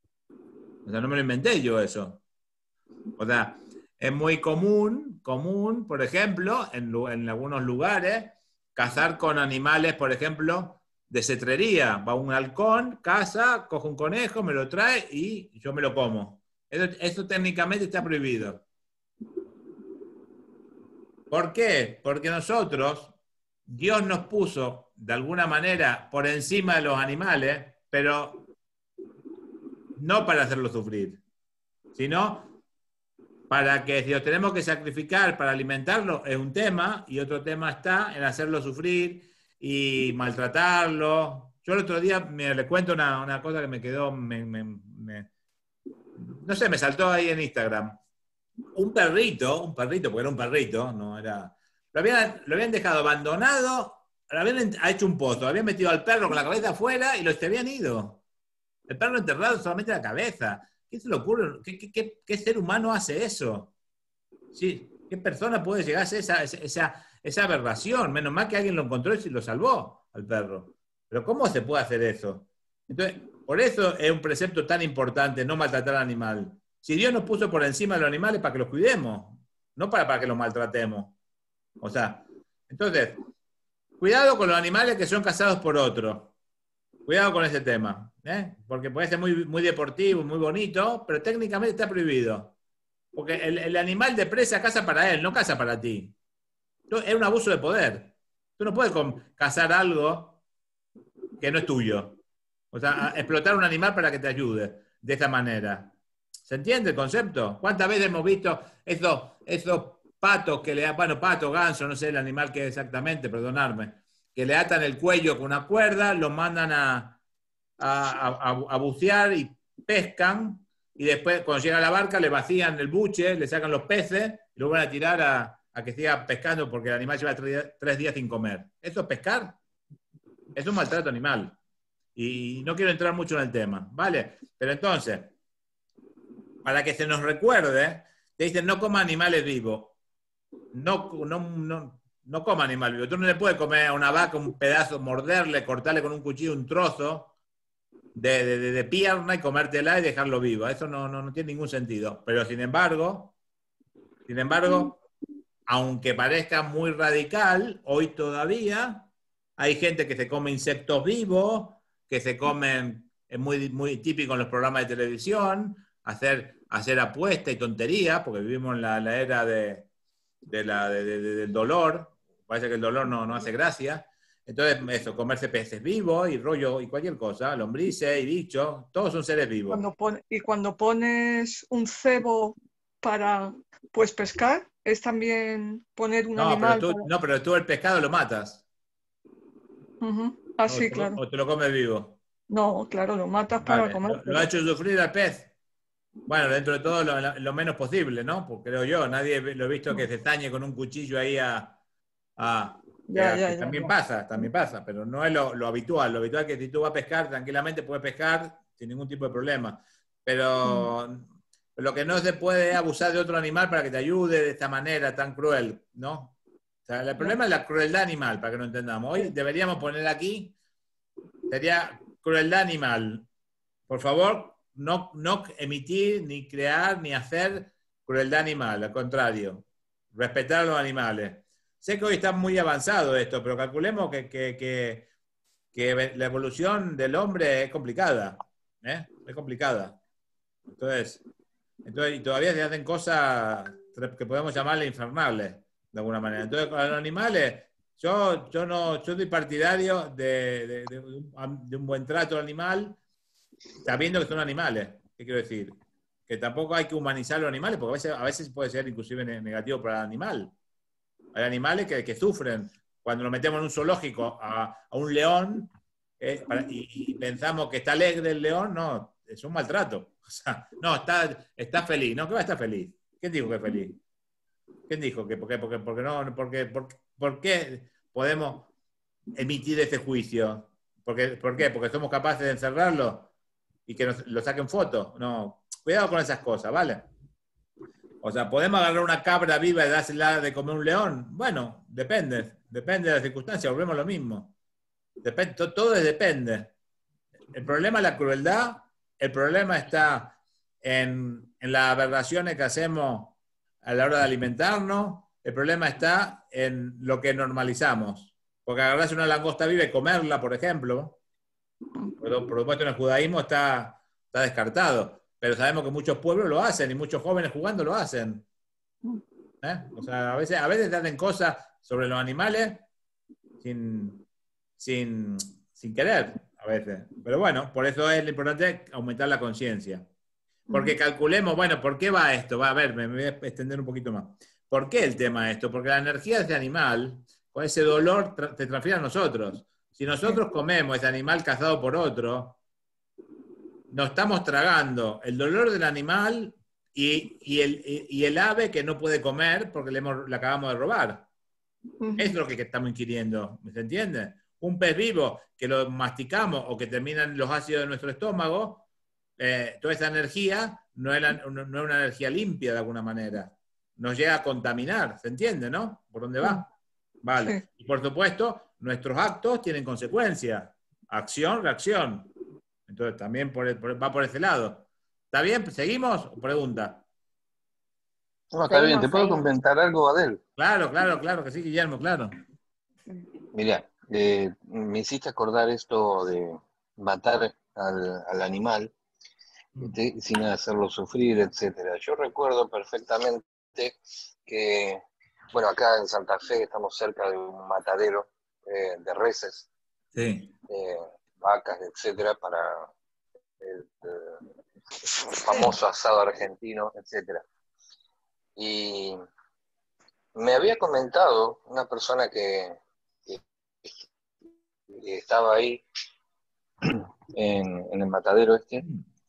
O sea, no me lo inventé yo eso. O sea, es muy común, común, por ejemplo, en, en algunos lugares, cazar con animales, por ejemplo, de cetrería. Va un halcón, caza, coge un conejo, me lo trae y yo me lo como. Eso, eso técnicamente está prohibido. ¿Por qué? Porque nosotros, Dios nos puso de alguna manera por encima de los animales, pero no para hacerlos sufrir, sino para que si los tenemos que sacrificar para alimentarlo es un tema, y otro tema está en hacerlo sufrir y maltratarlo. Yo el otro día me le cuento una, una cosa que me quedó, me, me, me, no sé, me saltó ahí en Instagram. Un perrito, un perrito, porque era un perrito, no era... Lo habían, lo habían dejado abandonado, lo habían hecho un pozo, habían metido al perro con la cabeza afuera y los se habían ido. El perro enterrado solamente la cabeza. ¿Qué se le ocurre? ¿Qué, qué, qué, qué ser humano hace eso? Sí, ¿qué persona puede llegar a hacer esa, esa, esa aberración? Menos mal que alguien lo encontró y lo salvó al perro. Pero ¿cómo se puede hacer eso? Entonces, por eso es un precepto tan importante, no maltratar al animal. Si Dios nos puso por encima de los animales para que los cuidemos, no para, para que los maltratemos. O sea, entonces, cuidado con los animales que son cazados por otro. Cuidado con ese tema, ¿eh? Porque puede ser muy, muy deportivo, muy bonito, pero técnicamente está prohibido. Porque el, el animal de presa caza para él, no caza para ti. Entonces, es un abuso de poder. Tú no puedes cazar algo que no es tuyo. O sea, explotar un animal para que te ayude de esta manera. ¿Se entiende el concepto? ¿Cuántas veces hemos visto esos, esos patos que le, bueno, pato, ganso, no sé el animal que es exactamente, perdonadme, que le atan el cuello con una cuerda, los mandan a, a, a, a bucear y pescan, y después cuando llega a la barca le vacían el buche, le sacan los peces y lo van a tirar a, a que siga pescando porque el animal lleva tres, tres días sin comer. ¿Eso es pescar? Es un maltrato animal. Y no quiero entrar mucho en el tema, ¿vale? Pero entonces, para que se nos recuerde, te dicen no coma animales vivos. No, no, no, no coma animal vivo. Tú no le puedes comer a una vaca un pedazo, morderle, cortarle con un cuchillo un trozo de, de, de pierna y comértela y dejarlo vivo. Eso no, no, no tiene ningún sentido. Pero sin embargo, sin embargo, aunque parezca muy radical, hoy todavía hay gente que se come insectos vivos, que se comen, es muy, muy típico en los programas de televisión, hacer, hacer apuestas y tonterías, porque vivimos en la, la era de, de la, de, de, del dolor. Parece que el dolor no, no hace gracia. Entonces, eso, comerse peces vivos y rollo y cualquier cosa, lombrices y bichos, todos son seres vivos. Cuando pon, y cuando pones un cebo para, pues, pescar, es también poner un no, animal. Pero tú, para... No, pero tú el pescado lo matas. Uh-huh. Ah, sí, o, claro. O te lo comes vivo. No, claro, lo matas Vale. para comer. ¿Lo, ¿Lo ha hecho sufrir al pez? Bueno, dentro de todo lo, lo menos posible, ¿no? Porque creo yo, nadie lo he visto que se tañe con un cuchillo ahí a... a ya, que, ya, que ya, también ya. pasa, también pasa, pero no es lo, lo habitual. Lo habitual es que si tú vas a pescar, tranquilamente puedes pescar sin ningún tipo de problema. Pero mm. lo que no se puede es abusar de otro animal para que te ayude de esta manera tan cruel, ¿no? O sea, el problema es la crueldad animal, para que no entendamos. Hoy deberíamos poner aquí, sería crueldad animal. Por favor, no, no emitir, ni crear, ni hacer crueldad animal. Al contrario, respetar a los animales. Sé que hoy está muy avanzado esto, pero calculemos que, que, que, que la evolución del hombre es complicada. ¿eh? Es complicada. Entonces, entonces, y todavía se hacen cosas que podemos llamarle infernales, de alguna manera. Entonces, con los animales, yo, yo no yo soy partidario de, de, de, un, de un buen trato al animal, sabiendo que son animales. ¿Qué quiero decir? Que tampoco hay que humanizar a los animales, porque a veces, a veces puede ser inclusive negativo para el animal. Hay animales que, que sufren. Cuando lo metemos en un zoológico a, a un león eh, para, y, y pensamos que está alegre el león, no, es un maltrato. O sea, no, está, está feliz. No, ¿qué va a estar feliz? ¿Quién dijo que es feliz? ¿Quién dijo que por qué? Porque, porque no, porque, porque, ¿por qué podemos emitir ese juicio? Porque, ¿Por qué? Porque somos capaces de encerrarlo y que nos, lo saquen fotos. No, cuidado con esas cosas, ¿vale? O sea, ¿podemos agarrar una cabra viva y dársela de comer un león? Bueno, depende, depende de las circunstancias, volvemos a lo mismo. Depende, todo, todo es depende. El problema es la crueldad, el problema está en, en las aberraciones que hacemos a la hora de alimentarnos, el problema está en lo que normalizamos. Porque agarrarse una langosta viva y comerla, por ejemplo, por, por supuesto en el judaísmo está, está descartado. Pero sabemos que muchos pueblos lo hacen y muchos jóvenes jugando lo hacen. ¿Eh? O sea, a veces, a veces te hacen cosas sobre los animales sin, sin, sin querer, a veces. Pero bueno, por eso es lo importante aumentar la conciencia. Porque calculemos, bueno, ¿por qué va esto? Va a ver, me voy a extender un poquito más. ¿Por qué el tema de esto? Porque la energía de este animal, con ese dolor, tra te transfiere a nosotros. Si nosotros comemos ese animal cazado por otro, nos estamos tragando el dolor del animal y, y, el, y, y el ave que no puede comer porque le, hemos, le acabamos de robar. Uh-huh. Es lo que estamos inquiriendo, ¿me se entiende? Un pez vivo que lo masticamos o que terminan los ácidos de nuestro estómago, eh, toda esa energía no es, la, no, no es una energía limpia de alguna manera. Nos llega a contaminar, ¿se entiende, no? ¿Por dónde va? Vale. Sí. Y por supuesto, nuestros actos tienen consecuencias. Acción, reacción. Entonces también por el, por, va por ese lado. ¿Está bien? ¿Seguimos? ¿Pregunta? No, está bien. ¿Te puedo comentar algo, Adel? Claro, claro, claro que sí, Guillermo, claro. Mira, eh, me hiciste acordar esto de matar al, al animal mm. sin hacerlo sufrir, etcétera. Yo recuerdo perfectamente que, bueno, acá en Santa Fe estamos cerca de un matadero eh, de reses, sí. eh, vacas, etcétera, para el, el famoso asado argentino, etcétera. Y me había comentado una persona que, que, que estaba ahí en, en el matadero este,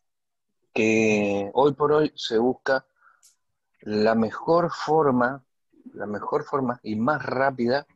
que hoy por hoy se busca la mejor forma, la mejor forma y más rápida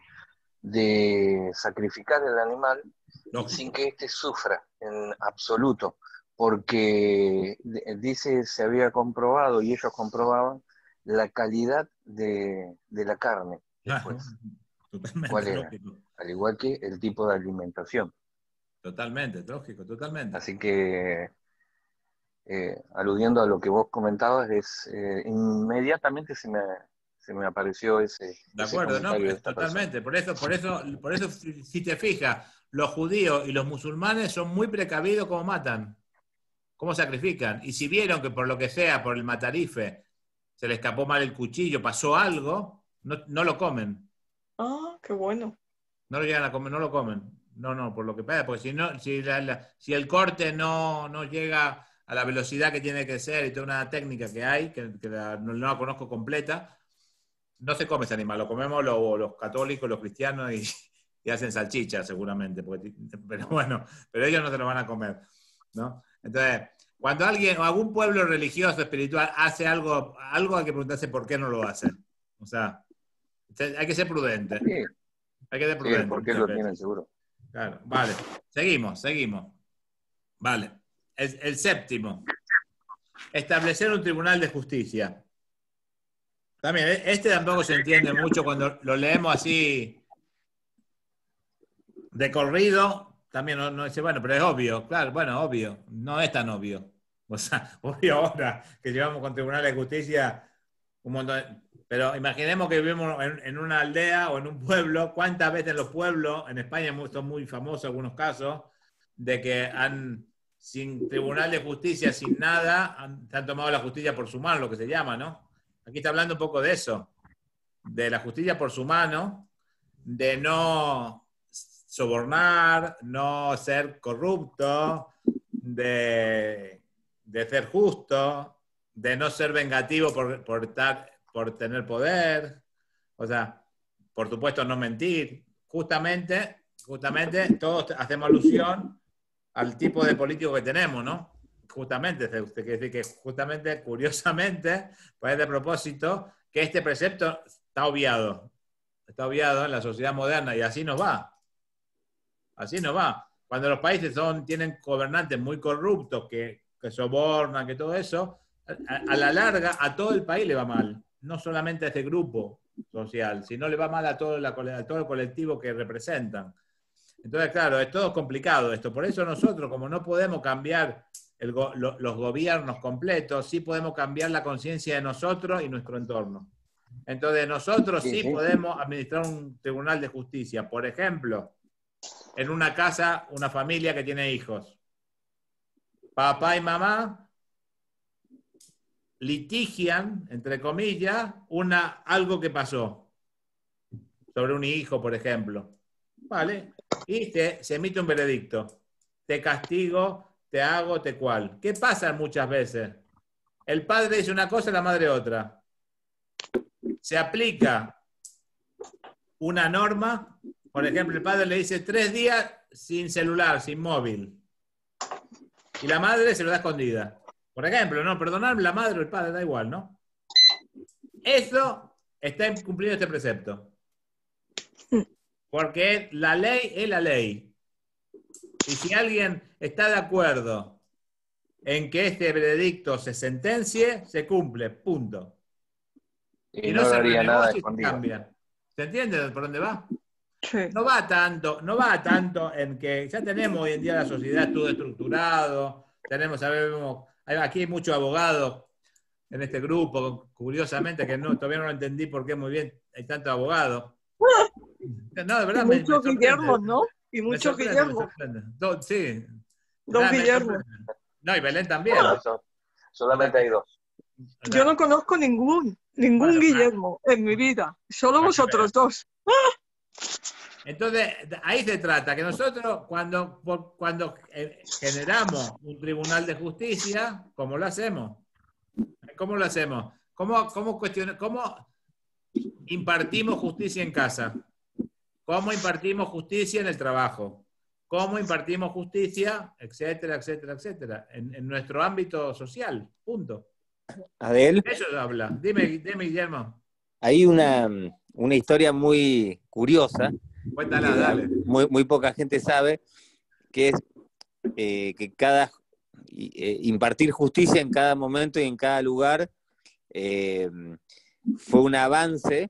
de sacrificar el animal no. sin que éste sufra en absoluto, porque dice, se había comprobado y ellos comprobaban la calidad de, de la carne. Claro, totalmente ¿Cuál era? Lógico. Al igual que el tipo de alimentación. Totalmente, lógico, totalmente. Así que, eh, aludiendo a lo que vos comentabas, es eh, inmediatamente se me, se me apareció ese. De acuerdo, ese no, pues, totalmente. Por eso, por eso, por eso, si te fijas, los judíos y los musulmanes son muy precavidos cómo matan, cómo sacrifican. Y si vieron que por lo que sea, por el matarife, se le escapó mal el cuchillo, pasó algo, no, no lo comen. Ah, qué bueno. No lo llegan a comer, no lo comen. No, no, por lo que pasa, porque si no, si, la, la, si el corte no, no llega a la velocidad que tiene que ser y toda una técnica que hay, que, que la, no, no la conozco completa, no se come ese animal, lo comemos los, los católicos, los cristianos y, y hacen salchicha seguramente, porque, pero bueno, pero ellos no se lo van a comer, ¿no? Entonces, cuando alguien o algún pueblo religioso, espiritual, hace algo, algo hay que preguntarse por qué no lo hace. O sea, hay que ser prudente. Sí. Hay que ser prudente. Sí, ¿por qué lo tienen seguro? Claro, vale. Seguimos, seguimos. Vale. El, el séptimo. Establecer un tribunal de justicia. También, este tampoco se entiende mucho cuando lo leemos así de corrido. También no, no dice, bueno, pero es obvio. Claro, bueno, obvio. No es tan obvio. O sea, obvio ahora que llevamos con tribunales de justicia un montón de... Pero imaginemos que vivimos en, en una aldea o en un pueblo. ¿Cuántas veces en los pueblos, en España son muy famosos algunos casos, de que han, sin tribunal de justicia, sin nada, han, han tomado la justicia por su mano, lo que se llama, ¿no? Aquí está hablando un poco de eso, de la justicia por su mano, de no sobornar, no ser corrupto, de, de ser justo, de no ser vengativo por, por estar... por tener poder, o sea, por supuesto no mentir. Justamente, justamente todos hacemos alusión al tipo de político que tenemos, ¿no? Justamente, usted quiere decir que justamente, curiosamente, pues de propósito, que este precepto está obviado. Está obviado en la sociedad moderna y así nos va. Así nos va. Cuando los países son, tienen gobernantes muy corruptos que, que sobornan, que todo eso, a, a la larga a todo el país le va mal. No solamente a este grupo social, sino le va mal a todo, la, a todo el colectivo que representan. Entonces, claro, es todo complicado esto. Por eso nosotros, como no podemos cambiar el go, lo, los gobiernos completos, sí podemos cambiar la conciencia de nosotros y nuestro entorno. Entonces, nosotros sí, sí podemos administrar un tribunal de justicia. Por ejemplo, en una casa, una familia que tiene hijos. Papá y mamá litigian, entre comillas, una, algo que pasó sobre un hijo, por ejemplo. ¿Vale? Y te, se emite un veredicto. Te castigo, te hago, te cual. ¿Qué pasa muchas veces? el padre dice una cosa y la madre otra. Se aplica una norma, por ejemplo, el padre le dice tres días sin celular, sin móvil. Y la madre se lo da escondida. Por ejemplo, no, perdonar la madre o el padre, da igual, ¿no? Eso está cumpliendo este precepto. Porque la ley es la ley. Y si alguien está de acuerdo en que este veredicto se sentencie, se cumple, punto. Y, y no, no se haría nada renegocia y se escondido. cambia. ¿Se entiende por dónde va? Sí. No va tanto, no va tanto en que ya tenemos hoy en día la sociedad todo estructurado, tenemos, sabemos, aquí hay muchos abogados en este grupo, curiosamente, que no, todavía no lo entendí por qué muy bien hay tantos abogados. No, de verdad, Y me, muchos me Guillermo, sorprende. ¿no? Y Me muchos sorprende, me Guillermo. sorprende. Do- sí. Dos Ah, me Guillermo. sorprende. No, y Belén también. No, so- solamente hay dos. Yo no conozco ningún, ningún Bueno, Guillermo en mi vida. Solo para que vosotros dos. Entonces, ahí se trata, que nosotros cuando, por- cuando eh, generamos un tribunal de justicia, ¿cómo lo hacemos? ¿Cómo lo hacemos? ¿Cómo, cómo, cuestiona- cómo impartimos justicia en casa? ¿Cómo impartimos justicia en el trabajo? ¿Cómo impartimos justicia? Etcétera, etcétera, etcétera. En, en nuestro ámbito social. Punto. Adel, Eso habla. Dime, dime, Guillermo. hay una, una historia muy curiosa, Cuéntala, que dale. muy, muy poca gente sabe, que es eh, que cada eh, impartir justicia en cada momento y en cada lugar eh, fue un avance,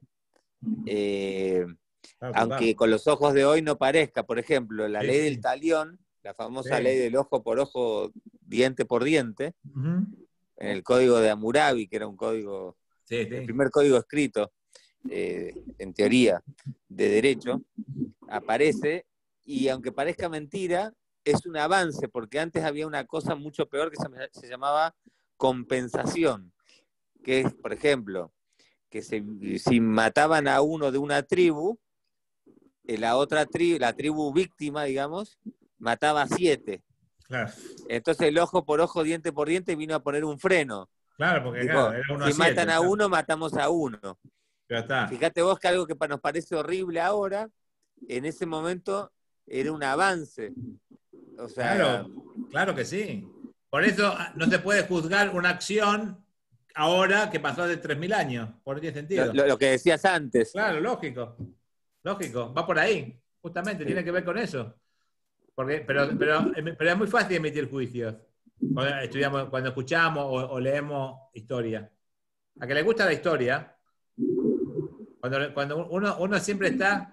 eh, aunque con los ojos de hoy no parezca. Por ejemplo, la Sí, ley sí. del talión, la famosa Sí. ley del ojo por ojo, diente por diente, Ujú. en el código de Hammurabi, que era un código, Sí, el sí. primer código escrito, eh, en teoría, de derecho, aparece, y aunque parezca mentira, es un avance, porque antes había una cosa mucho peor que se, se llamaba compensación, que es, por ejemplo, que se, si mataban a uno de una tribu, eh, la otra tribu, la tribu víctima, digamos, mataba a siete. Claro. Entonces el ojo por ojo, diente por diente vino a poner un freno. Claro, porque Dijo, claro, era uno si a siete, matan a claro. uno, matamos a uno. Ya está. Fíjate vos que algo que nos parece horrible ahora, en ese momento era un avance. O sea, Claro, claro que sí. Por eso no se puede juzgar una acción ahora que pasó de tres mil años. ¿Por qué sentido? lo, lo- lo que decías antes. Claro, lógico. Lógico. Va por ahí. Justamente, tiene que ver con eso. Porque, pero, pero, pero es muy fácil emitir juicios. Cuando, estudiamos, cuando escuchamos o, o leemos historia. A que le gusta la historia, cuando, cuando uno, uno siempre está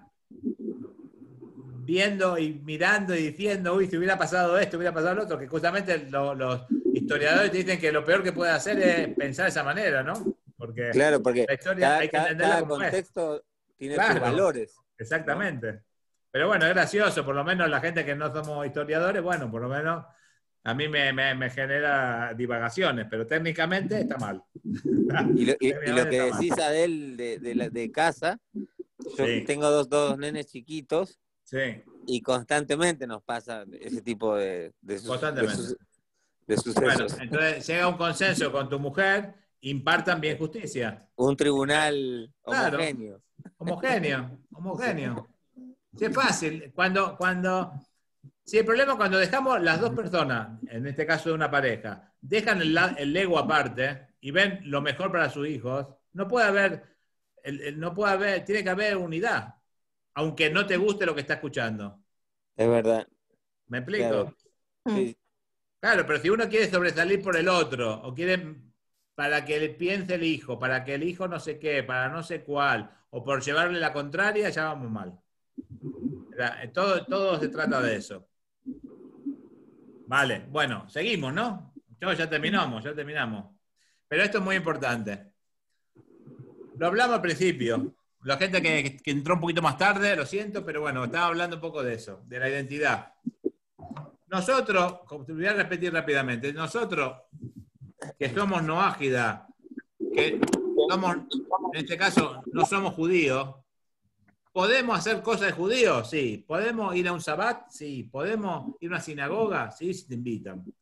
viendo y mirando y diciendo, uy, si hubiera pasado esto, hubiera pasado lo otro, que justamente lo, los historiadores te dicen que lo peor que puede hacer es pensar de esa manera, ¿no? Porque Claro, porque la historia cada, hay que cada- entenderla cada como es. contexto tiene Claro. sus valores. Exactamente. Pero bueno, es gracioso, por lo menos la gente que no somos historiadores, bueno, por lo menos a mí me, me- me genera divagaciones, pero técnicamente está mal. Y lo, y- y lo Técnicamente que está mal. decís, Adel, de, de, la- de casa, yo Sí. tengo dos, dos nenes chiquitos Sí, y constantemente nos pasa ese tipo de, de, sus- de Constantemente. sus- de bueno, sucesos. entonces llega a un consenso con tu mujer, impartan bien justicia. Un tribunal Claro. homogéneo. Homogéneo, homogéneo. Sí, es fácil. Cuando, cuando, sí, el problema es cuando dejamos las dos personas, en este caso de una pareja, dejan el, la- el ego aparte y ven lo mejor para sus hijos, no puede haber, el- el- no puede haber, tiene que haber unidad, aunque no te guste lo que está escuchando. Es verdad. ¿Me explico? Claro. Sí. Claro, pero si uno quiere sobresalir por el otro, o quiere para que le piense el hijo, para que el hijo no sé qué, para no sé cuál, o por llevarle la contraria, ya vamos mal. O sea, Todo, todo se trata de eso. Vale, bueno, seguimos, ¿no? Yo ya terminamos, ya terminamos. Pero esto es muy importante. Lo hablamos al principio. La gente que, que entró un poquito más tarde, lo siento, pero bueno, estaba hablando un poco de eso, de la identidad. Nosotros, como te voy a repetir rápidamente, nosotros que somos noágida, que somos, en este caso, no somos judíos, ¿podemos hacer cosas de judíos? Sí. ¿Podemos ir a un sabbat? Sí. ¿Podemos ir a una sinagoga? Sí, si te invitan.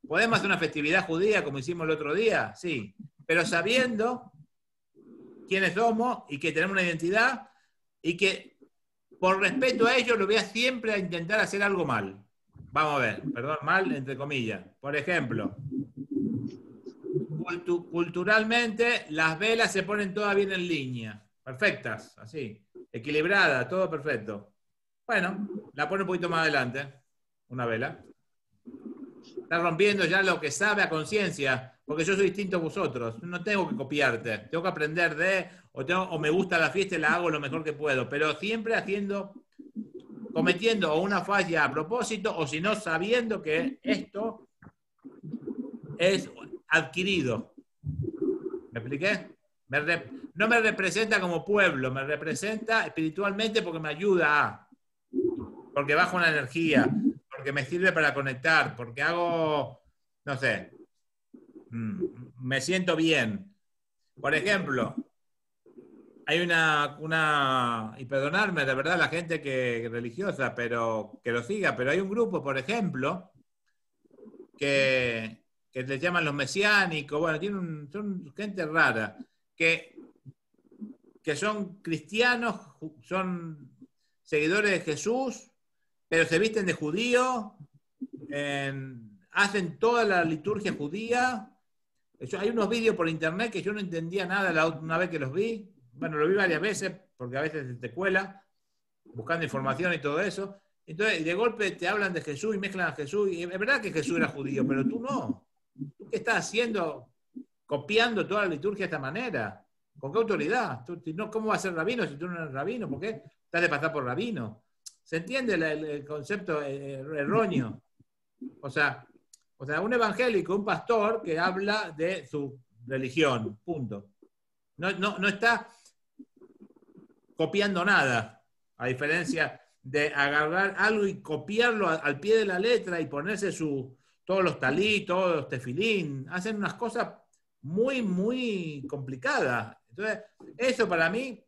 ¿Podemos hacer una festividad judía como hicimos el otro día? Sí, pero sabiendo quiénes somos y que tenemos una identidad y que por respeto a ellos lo voy a siempre a intentar hacer algo mal. Vamos a ver, perdón, mal entre comillas. Por ejemplo, cultu culturalmente las velas se ponen todas bien en línea, perfectas, así, equilibradas, todo perfecto. Bueno, la pone un poquito más adelante, una vela. Está rompiendo ya lo que sabe a conciencia, porque yo soy distinto a vosotros. No tengo que copiarte, tengo que aprender de, o, tengo, o me gusta la fiesta y la hago lo mejor que puedo, pero siempre haciendo, cometiendo o una falla a propósito, o si no, sabiendo que esto es adquirido. ¿Me expliqué? Me rep, no me representa como pueblo, me representa espiritualmente porque me ayuda a, porque bajo una energía, porque me sirve para conectar, porque hago, no sé, me siento bien. Por ejemplo, hay una, una y perdonadme de verdad la gente que religiosa, pero que lo siga, pero hay un grupo, por ejemplo, que, que les llaman los mesiánicos, bueno, tienen un, son gente rara, que, que son cristianos, son seguidores de Jesús, pero se visten de judío, eh, hacen toda la liturgia judía. Yo, hay unos vídeos por internet que yo no entendía nada la una vez que los vi. Bueno, lo vi varias veces, porque a veces te cuela, buscando información y todo eso. Entonces, de golpe te hablan de Jesús y mezclan a Jesús. Y es verdad que Jesús era judío, pero tú no. ¿Tú qué estás haciendo? Copiando toda la liturgia de esta manera. ¿Con qué autoridad? ¿Tú, no, ¿Cómo vas a ser rabino si tú no eres rabino? ¿Por qué estás de pasar por rabino? ¿Se entiende el, el, el concepto erróneo? O sea, o sea, un evangélico, un pastor que habla de su religión, punto. No, no, no está copiando nada, a diferencia de agarrar algo y copiarlo a, al pie de la letra y ponerse su, todos los talí, todos los tefilín. Hacen unas cosas muy, muy complicadas. Entonces, eso para mí...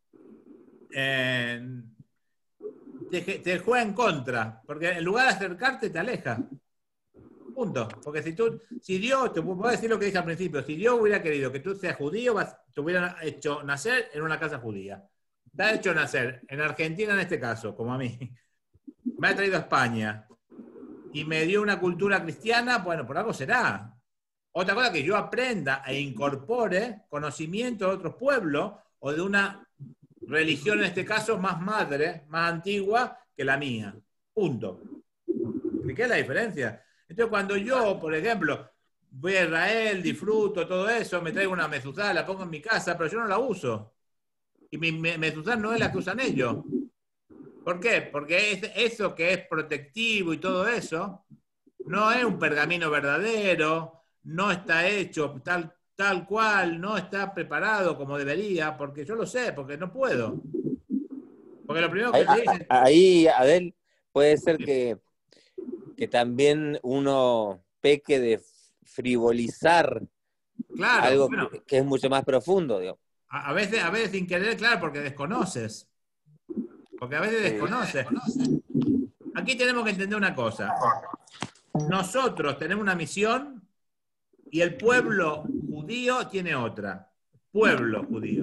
Eh, Te, te juega en contra, porque en lugar de acercarte te aleja. Punto. Porque si tú, si Dios, te puedo decir lo que dije al principio, si Dios hubiera querido que tú seas judío, te hubiera hecho nacer en una casa judía. Te ha hecho nacer en Argentina en este caso, como a mí. Me ha traído a España y me dio una cultura cristiana, bueno, por algo será. Otra cosa que yo aprenda e incorpore conocimiento de otros pueblos o de una religión, en este caso, más madre, más antigua que la mía. Punto. ¿Qué es la diferencia? Entonces, cuando yo, por ejemplo, voy a Israel, disfruto todo eso, me traigo una mezuzá, la pongo en mi casa, pero yo no la uso. Y mi mezuzá no es la que usan ellos. ¿Por qué? Porque es eso que es protectivo y todo eso, no es un pergamino verdadero, no está hecho tal tal cual, no está preparado como debería, porque yo lo sé, porque no puedo. Porque lo primero que ahí, te dicen... Ahí, Adel, puede ser que, que también uno peque de frivolizar claro, algo bueno, que, que es mucho más profundo, digo. A, a, veces, a veces sin querer, claro, porque desconoces. Porque a veces desconoces. Aquí tenemos que entender una cosa. Nosotros tenemos una misión y el pueblo judío tiene otra. Pueblo judío.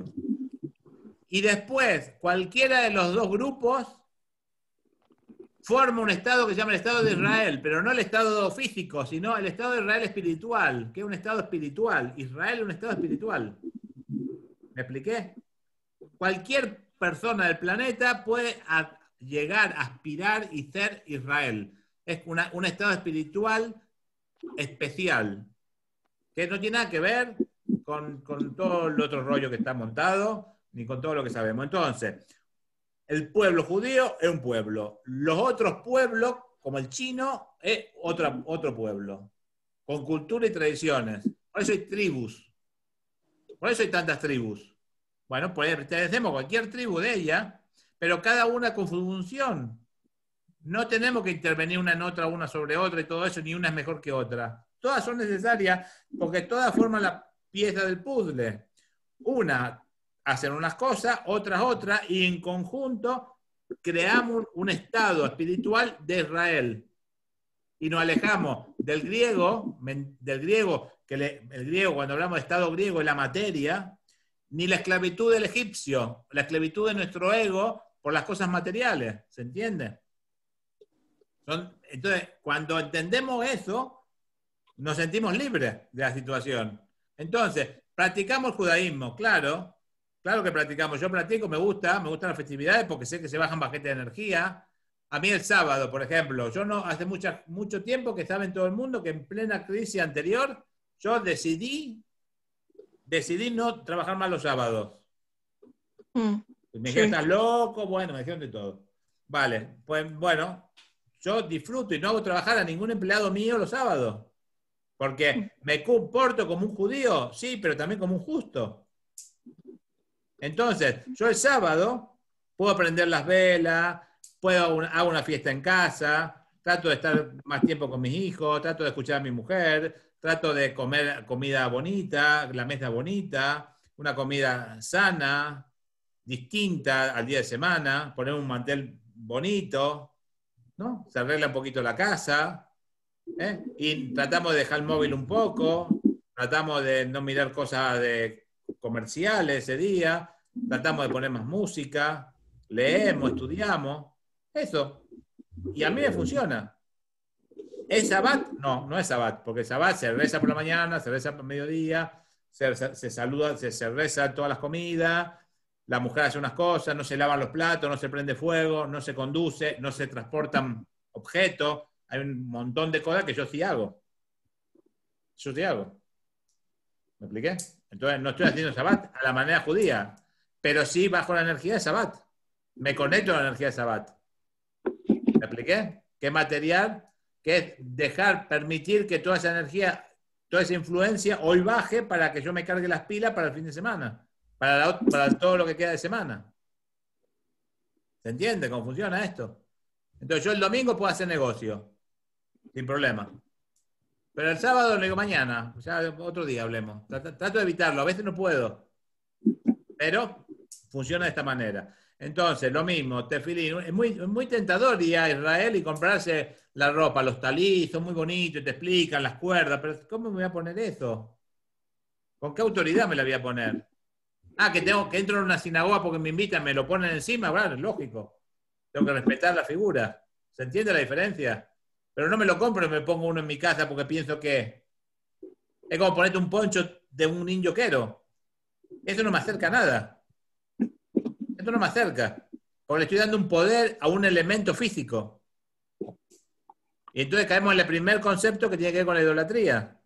Y después, cualquiera de los dos grupos forma un estado que se llama el Estado de Israel, pero no el estado físico, sino el Estado de Israel espiritual, que es un estado espiritual. Israel es un estado espiritual. ¿Me expliqué? Cualquier persona del planeta puede a llegar a aspirar y ser Israel. Es una, un estado espiritual especial, que no tiene nada que ver con, con todo el otro rollo que está montado, ni con todo lo que sabemos. Entonces, el pueblo judío es un pueblo. Los otros pueblos, como el chino, es otra, otro pueblo, con cultura y tradiciones. Por eso hay tribus. Por eso hay tantas tribus. Bueno, pues pertenecemos a cualquier tribu de ella, pero cada una con su función. No tenemos que intervenir una en otra, una sobre otra y todo eso, ni una es mejor que otra. Todas son necesarias porque todas forman la pieza del puzzle. Una hacen unas cosas, otras otras, y en conjunto creamos un estado espiritual de Israel. Y nos alejamos del griego, del griego, que le, el griego, cuando hablamos de estado griego, es la materia, ni la esclavitud del egipcio, la esclavitud de nuestro ego por las cosas materiales, ¿se entiende? Son, entonces, cuando entendemos eso, nos sentimos libres de la situación. Entonces, practicamos el judaísmo, claro, claro que practicamos. Yo practico, me gusta, me gustan las festividades porque sé que se bajan paquetes de energía. A mí el sábado, por ejemplo, yo no hace mucha, mucho tiempo que sabe en todo el mundo que en plena crisis anterior, yo decidí, decidí no trabajar más los sábados. Mm, me dijeron, sí. ¿Estás loco? Bueno, me dijeron de todo. Vale, pues bueno, yo disfruto y no hago trabajar a ningún empleado mío los sábados. Porque me comporto como un judío, sí, pero también como un justo. Entonces, yo el sábado puedo prender las velas, puedo hago una fiesta en casa, trato de estar más tiempo con mis hijos, trato de escuchar a mi mujer, trato de comer comida bonita, la mesa bonita, una comida sana, distinta al día de semana, poner un mantel bonito, ¿no? Se arregla un poquito la casa. ¿Eh? Y tratamos de dejar el móvil un poco, tratamos de no mirar cosas de comerciales ese día, tratamos de poner más música, leemos, estudiamos, eso. Y a mí me funciona. ¿Es Sabbat? No, no es Sabbat, porque Sabbat se reza por la mañana, se reza por el mediodía, se, se, se saluda, se, se reza todas las comidas, la mujer hace unas cosas, no se lavan los platos, no se prende fuego, no se conduce, no se transportan objetos. Hay un montón de cosas que yo sí hago. Yo sí hago. ¿Me expliqué? Entonces no estoy haciendo Sabbat a la manera judía, pero sí bajo la energía de Sabbat. Me conecto a la energía de Sabbat. ¿Me expliqué? ¿Qué material? Que es dejar, permitir que toda esa energía, toda esa influencia hoy baje para que yo me cargue las pilas para el fin de semana, para, la, para todo lo que queda de semana. ¿Se entiende cómo funciona esto? Entonces yo el domingo puedo hacer negocio. Sin problema. Pero el sábado le digo mañana, ya otro día hablemos. Trato de evitarlo, a veces no puedo. Pero funciona de esta manera. Entonces, lo mismo, tefilín. Es muy, muy tentador ir a Israel y comprarse la ropa, los talís, son muy bonitos, te explican las cuerdas, pero ¿cómo me voy a poner eso? ¿Con qué autoridad me la voy a poner? Ah, que tengo que entro en una sinagoga porque me invitan, me lo ponen encima, claro, es lógico. Tengo que respetar la figura. ¿Se entiende la diferencia? Pero no me lo compro y me pongo uno en mi casa porque pienso que es como ponerte un poncho de un ninjoquero. Eso no me acerca a nada. Esto no me acerca. Porque le estoy dando un poder a un elemento físico. Y entonces caemos en el primer concepto que tiene que ver con la idolatría.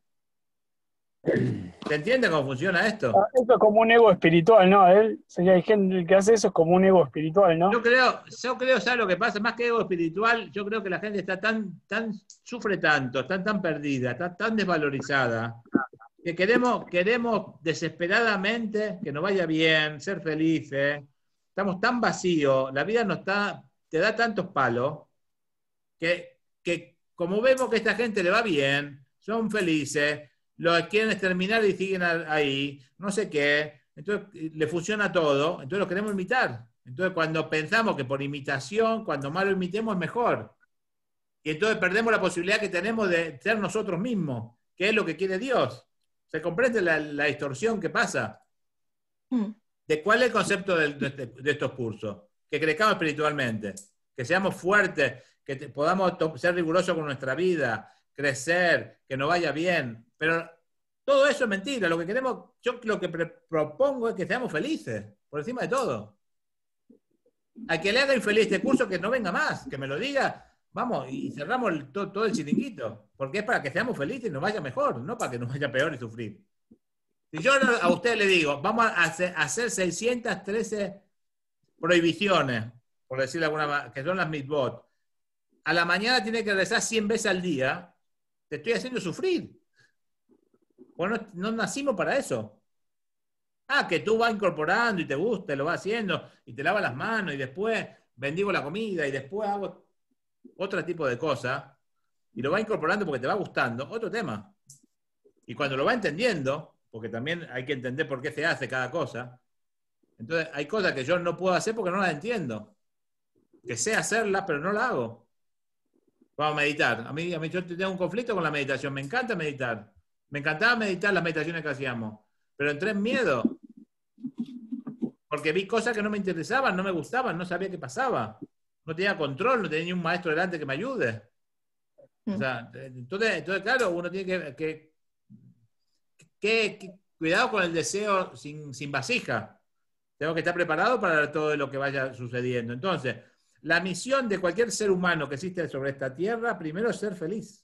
¿Se entiende cómo funciona esto? Esto es como un ego espiritual, ¿no? Él, hay gente que hace eso es como un ego espiritual, ¿no? Yo creo, yo creo, ¿sabes lo que pasa? Más que ego espiritual, yo creo que la gente está tan, tan, sufre tanto, está tan perdida, está tan desvalorizada, que queremos, queremos desesperadamente que nos vaya bien, ser felices. Estamos tan vacíos, la vida nos está, te da tantos palos, que, que como vemos que a esta gente le va bien, son felices, lo quieren exterminar y siguen ahí, no sé qué, entonces le funciona todo, entonces lo queremos imitar. Entonces cuando pensamos que por imitación, cuando más lo imitemos es mejor. Y entonces perdemos la posibilidad que tenemos de ser nosotros mismos, que es lo que quiere Dios. ¿Se comprende la, la distorsión que pasa? Mm. ¿De cuál es el concepto de, de, de estos cursos? Que crezcamos espiritualmente, que seamos fuertes, que te, podamos ser rigurosos con nuestra vida, crecer, que nos vaya bien. Pero todo eso es mentira. Lo que queremos, yo lo que propongo es que seamos felices, por encima de todo. A que le haga infeliz este curso, que no venga más, que me lo diga, vamos, y cerramos el, todo, todo el chiringuito. Porque es para que seamos felices y nos vaya mejor, no para que nos vaya peor y sufrir. Si yo a ustedes les digo, vamos a hacer, a hacer seiscientas trece prohibiciones, por decirlo alguna manera, que son las mitzvot, a la mañana tiene que rezar cien veces al día, te estoy haciendo sufrir. Bueno, no nacimos para eso. Ah, que tú vas incorporando y te gusta, lo vas haciendo, y te lavas las manos, y después bendigo la comida, y después hago otro tipo de cosas, y lo vas incorporando porque te va gustando, otro tema. Y cuando lo va entendiendo, porque también hay que entender por qué se hace cada cosa, entonces hay cosas que yo no puedo hacer porque no las entiendo. Que sé hacerlas, pero no las hago. Vamos a meditar. A mí, a mí yo tengo un conflicto con la meditación. Me encanta meditar. Me encantaba meditar las meditaciones que hacíamos. Pero entré en miedo. Porque vi cosas que no me interesaban, no me gustaban, no sabía qué pasaba. No tenía control, no tenía ni un maestro delante que me ayude. O sea, entonces, entonces claro, uno tiene que, que, que, que cuidado con el deseo sin, sin vasija. Tengo que estar preparado para todo lo que vaya sucediendo. Entonces, la misión de cualquier ser humano que existe sobre esta tierra, primero es ser feliz.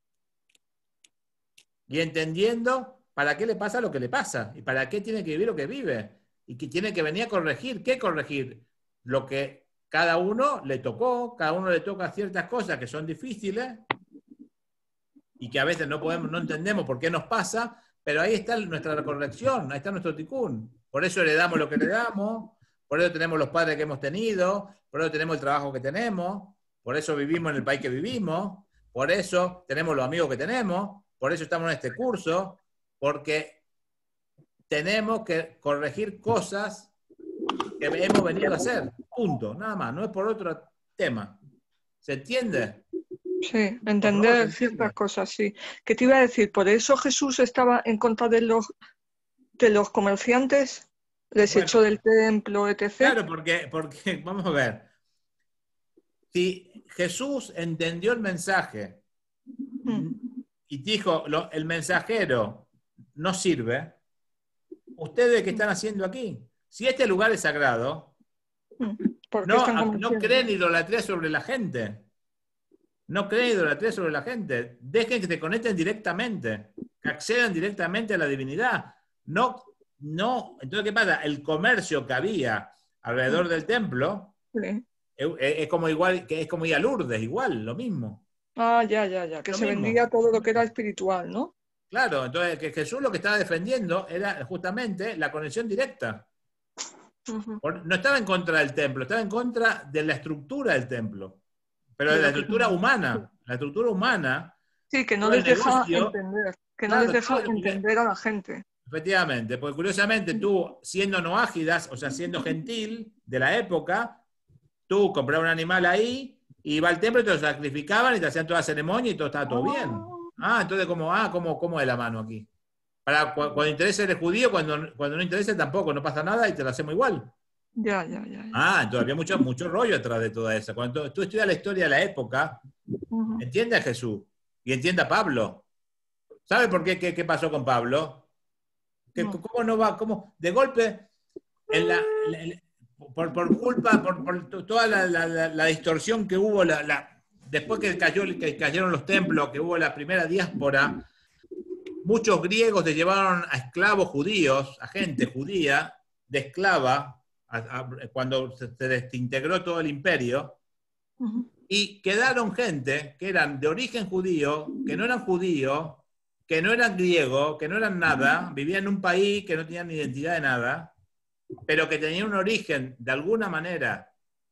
Y entendiendo para qué le pasa lo que le pasa, y para qué tiene que vivir lo que vive, y que tiene que venir a corregir. ¿Qué corregir? Lo que cada uno le tocó, cada uno le toca ciertas cosas que son difíciles, y que a veces no podemos, no entendemos por qué nos pasa, pero ahí está nuestra corrección, ahí está nuestro ticún. Por eso heredamos lo que heredamos, por eso tenemos los padres que hemos tenido, por eso tenemos el trabajo que tenemos, por eso vivimos en el país que vivimos, por eso tenemos los amigos que tenemos, por eso estamos en este curso, porque tenemos que corregir cosas que hemos venido a hacer, punto, nada más, no es por otro tema. ¿Se entiende? Sí, entender ciertas cosas, sí. ¿Qué te iba a decir? Por eso Jesús estaba en contra de los, de los comerciantes, les Bueno, echó del templo, etcétera. Claro, porque, porque, vamos a ver, si Jesús entendió el mensaje Mm. y dijo, lo, el mensajero no sirve, ¿ustedes qué están haciendo aquí? Si este lugar es sagrado, ¿Por qué no, están no comerciando? creen idolatría sobre la gente. No creen idolatría sobre la gente. Dejen que se conecten directamente, que accedan directamente a la divinidad. No, no. Entonces, ¿qué pasa? El comercio que había alrededor del templo Sí. es, es como igual, que es como ir a Lourdes, igual, lo mismo. Ah, ya, ya, ya, que Lo se mismo. vendía todo lo que era espiritual, ¿no? Claro, entonces que Jesús lo que estaba defendiendo era justamente la conexión directa. Ujú. Por- No estaba en contra del templo, estaba en contra de la estructura del templo. Pero de De la lo que- estructura humana. La estructura humana, Sí, que no todo el les deja negocio, entender, que no claro, les deja todo el- entender a la gente. efectivamente, porque curiosamente tú, siendo noágidas, o sea, siendo gentil de la época, tú comprabas un animal ahí, y iba al templo y te lo sacrificaban y te hacían toda la ceremonia y todo estaba todo bien. Ah, entonces, como, ah, ¿cómo, cómo es la mano aquí? Para, cu- cuando interesa eres judío, cuando, cuando no interesa tampoco, no pasa nada y te lo hacemos igual. Ya, ya, ya. ya. Ah, entonces había mucho, mucho rollo atrás de toda esa. Cuando tú, tú estudias la historia de la época, Ujú. entiende a Jesús y entiende a Pablo. ¿Sabe por qué? ¿Qué, qué pasó con Pablo? ¿Qué- No. ¿Cómo no va? ¿Cómo? De golpe, en la, la- la- por, por culpa, por, por to- toda la, la- la- la distorsión que hubo, la, la- después que, cayó, que cayeron los templos, que hubo la primera diáspora, muchos griegos se llevaron a esclavos judíos, a gente judía, de esclava, a- a- cuando se, se desintegró todo el imperio, Ujú. y quedaron gente que eran de origen judío, que no eran judíos, que no eran griegos, que no eran nada, vivían en un país que no tenían ni identidad de nada, pero que tenían un origen de alguna manera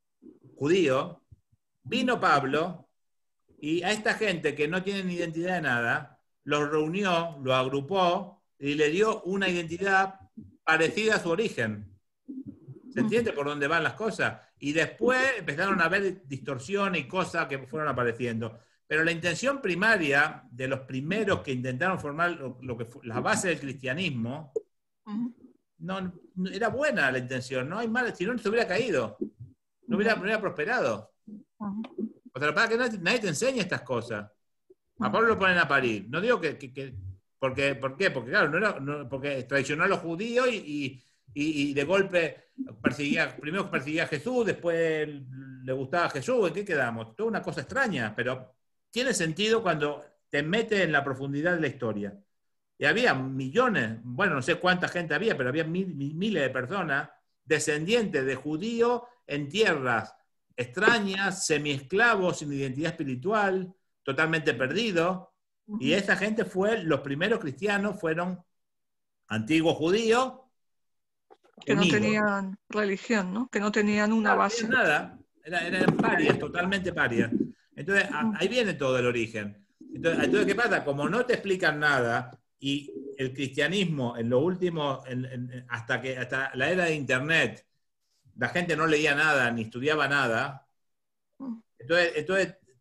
judío. Vino Pablo y a esta gente que no tiene ni identidad de nada, los reunió, los agrupó y le dio una identidad parecida a su origen. ¿Se entiende por dónde van las cosas? Y después empezaron a haber distorsiones y cosas que fueron apareciendo. Pero la intención primaria de los primeros que intentaron formar lo, lo que fue la base del cristianismo, Ujú. no, no- era buena la intención, no hay mal, si no se hubiera caído, no hubiera, no hubiera prosperado. Ujú. O sea, para que nadie, nadie te enseñe estas cosas. A Pablo lo ponen a parir. No digo que... que- que- porque, ¿por qué? Porque claro, no era, no- porque traicionó a los judíos y, y- y- y de golpe perseguía, primero perseguía a Jesús, después le gustaba a Jesús. ¿En qué quedamos? Toda una cosa extraña, pero tiene sentido cuando te metes en la profundidad de la historia. Y había millones, bueno, no sé cuánta gente había, pero había mil- mil- miles de personas descendientes de judíos en tierras extrañas, semiesclavos, sin identidad espiritual, totalmente perdidos. Y esa gente fue, los primeros cristianos fueron antiguos judíos, Que no unidos. tenían religión, ¿no? Que no tenían una No base. tenían nada, Era- eran parias, totalmente parias. Entonces, a- ahí viene todo el origen. Entonces, entonces, ¿qué pasa? Como no te explican nada, y el cristianismo en lo último, en- en- hasta, que, hasta la era de Internet, la gente no leía nada, ni estudiaba nada, entonces, entonces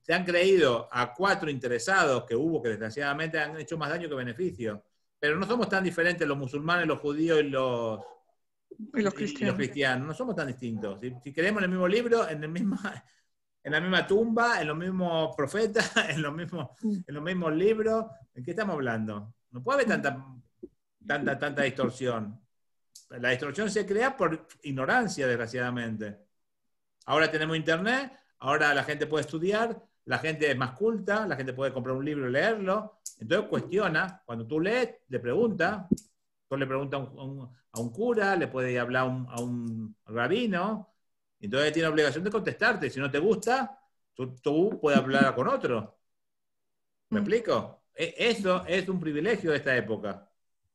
se han creído a cuatro interesados que hubo, que desgraciadamente han hecho más daño que beneficio. Pero no somos tan diferentes los musulmanes, los judíos y los, Y los y cristianos. los cristianos. No somos tan distintos. Si, si creemos en el mismo libro, en, el mismo, en la misma tumba, en los mismos profetas, en los mismos, en los mismos libros, ¿en qué estamos hablando? No puede haber tanta, tanta, tanta distorsión. La distorsión se crea por ignorancia, desgraciadamente. Ahora tenemos internet, ahora la gente puede estudiar, la gente es más culta, la gente puede comprar un libro y leerlo. Entonces cuestiona, cuando tú lees, le pregunta, tú le preguntas a un, a un, a un cura, le puede hablar a un, a un rabino, entonces tiene obligación de contestarte. Si no te gusta, tú, tú puedes hablar con otro. ¿Me Mm. explico? E- Eso es un privilegio de esta época.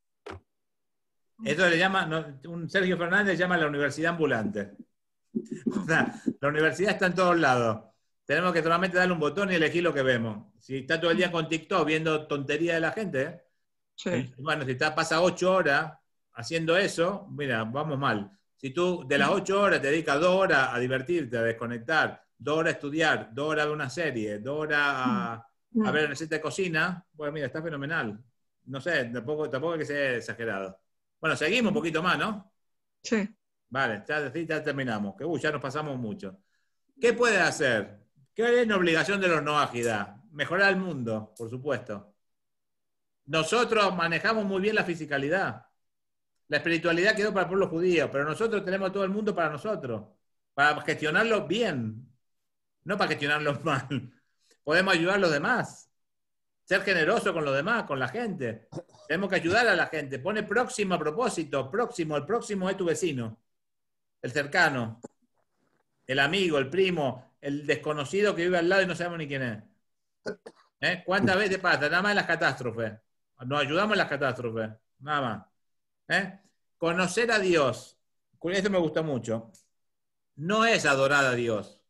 Eso le llama, no, un Sergio Fernández le llama la universidad ambulante. O sea, la universidad está en todos lados. Tenemos que solamente darle un botón y elegir lo que vemos. Si está todo el día con TikTok viendo tontería de la gente, Sí. eh, bueno, si está, pasa ocho horas haciendo eso, mira, vamos mal. Si tú de las ocho horas te dedicas dos horas a divertirte, a desconectar, dos horas a estudiar, dos horas a ver una serie, dos horas a, a Mm. ver receta de cocina, pues mira, está fenomenal. No sé, tampoco, tampoco hay que ser exagerado. Bueno, seguimos un poquito más, ¿no? Sí. Vale, ya, sí, ya terminamos. Que uh, ya nos pasamos mucho. ¿Qué puede hacer? ¿Qué es la obligación de los noágidas? Mejorar el mundo, por supuesto. Nosotros manejamos muy bien la fisicalidad. La espiritualidad quedó para el pueblo judío, pero nosotros tenemos todo el mundo para nosotros, para gestionarlo bien, no para gestionarlo mal. Podemos ayudar a los demás, ser generoso con los demás, con la gente. Tenemos que ayudar a la gente. Pone próximo a propósito, próximo, el próximo es tu vecino, el cercano, el amigo, el primo, el desconocido que vive al lado y no sabemos ni quién es. ¿Eh? ¿Cuántas veces pasa? Nada más en las catástrofes. Nos ayudamos en las catástrofes, nada más. ¿Eh? Conocer a Dios, esto me gusta mucho, no es adorar a Dios.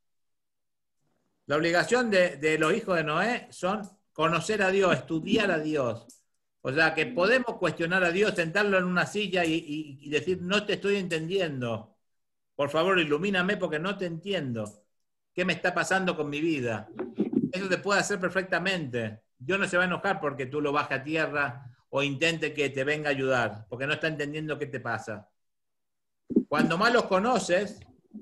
La obligación de, de los hijos de Noé son conocer a Dios, estudiar a Dios. O sea, que podemos cuestionar a Dios, sentarlo en una silla y, y, y decir, no te estoy entendiendo. Por favor, ilumíname porque no te entiendo. ¿Qué me está pasando con mi vida? Eso te puede hacer perfectamente. Dios no se va a enojar porque tú lo bajes a tierra o intente que te venga a ayudar, porque no está entendiendo qué te pasa. Cuando más los conoces,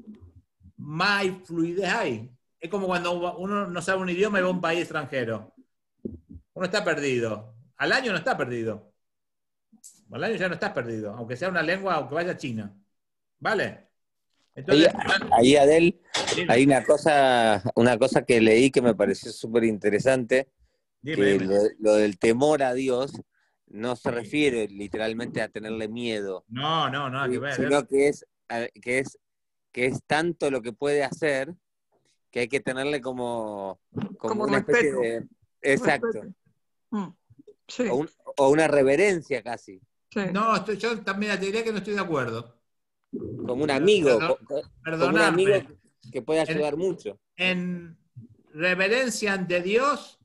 más fluidez hay. Es como cuando uno no sabe un idioma y va a un país extranjero. Uno está perdido. Al año no está perdido. Al año ya no estás perdido, aunque sea una lengua, aunque vaya a China. ¿Vale? Entonces, ahí, ahí Adel, dime. hay una cosa, una cosa que leí que me pareció súper interesante, Dime, que dime. lo, lo del temor a Dios no se refiere literalmente a tenerle miedo. No, no, nada que ver. Sino que es, que es, que es tanto lo que puede hacer que hay que tenerle como, como, Como una respeto. especie de... Exacto. Respeto. Mm. Sí, O, un- o una reverencia casi. sí. No, estoy, yo también te diría que no estoy de acuerdo. Como un amigo. Perdón- co- co- como un Perdonadme. amigo que puede ayudar mucho. En reverencia ante Dios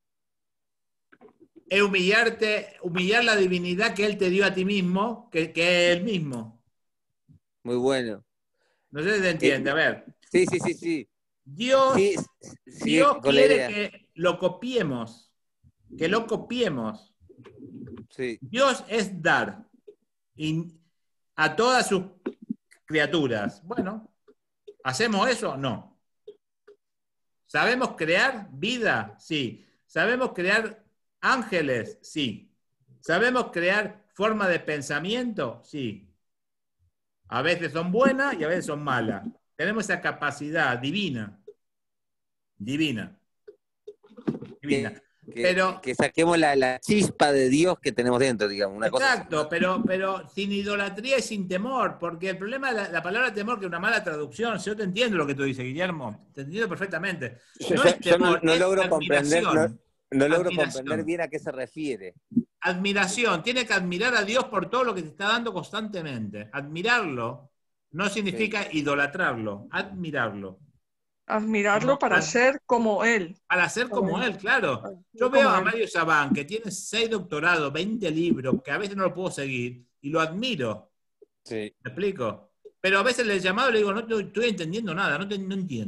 es humillarte, humillar la divinidad que Él te dio a ti mismo, que, que es Él mismo. Muy bueno. No sé si se entiende. A ver, Sí, sí, sí, sí. Dios, Sí, sí, Dios con la quiere idea. que lo copiemos, que lo copiemos. Sí. Dios es dar y a todas sus criaturas. Bueno, ¿hacemos eso? No. ¿Sabemos crear vida? Sí. ¿Sabemos crear ángeles? Sí. ¿Sabemos crear forma de pensamiento? Sí. A veces son buenas y a veces son malas. Tenemos esa capacidad divina. Divina. Divina. Que, Pero- que saquemos la, la chispa de Dios que tenemos dentro, digamos. Una cosa así. Exacto, pero, pero sin idolatría y sin temor, porque el problema de la, la palabra temor, que es una mala traducción, yo te entiendo lo que tú dices, Guillermo, te entiendo perfectamente. Yo, No yo- es yo no, temor, no es logro comprender, no, admiración. no logro Admiración. comprender bien a qué se refiere. Admiración, tiene que admirar a Dios por todo lo que te está dando constantemente. Admirarlo no significa idolatrarlo, admirarlo. Admirarlo Como- para ad- ser como él. Para ser como él, claro. Yo Como veo a él. Mario Sabán, que tiene seis doctorados, veinte libros, que a veces no lo puedo seguir, y lo admiro. Sí. ¿Me explico? Pero a veces le he llamado y le digo, no te- estoy entendiendo nada, no, te- no entiendo.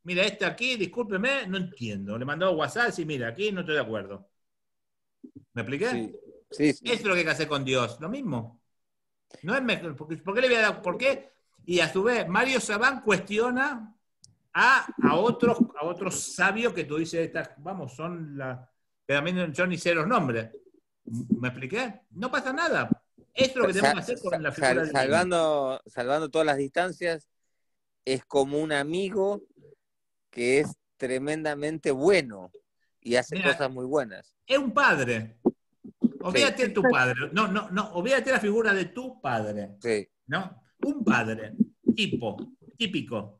mira, este aquí, discúlpeme, no entiendo. Le mandó WhatsApp y mira, aquí no estoy de acuerdo. ¿Me expliqué? Sí, sí, sí. Eso es lo que hay que hacer con Dios, lo mismo. No es mejor, porque, ¿por qué le voy a dar? ¿Por qué? Y a su vez, Mario Sabán cuestiona a, a, otros, a otros sabios que tú dices, estas, vamos, son la, que también yo ni sé los nombres. ¿Me expliqué? No pasa nada. Esto es lo que tenemos que hacer con la figura Sal, de salvando, salvando todas las distancias, es como un amigo que es tremendamente bueno y hace Mira, cosas muy buenas. Es un padre. Olvídate Sí. de tu padre. No, no, no. Olvídate la figura de tu padre. Sí. ¿No? Un padre. Tipo. Típico.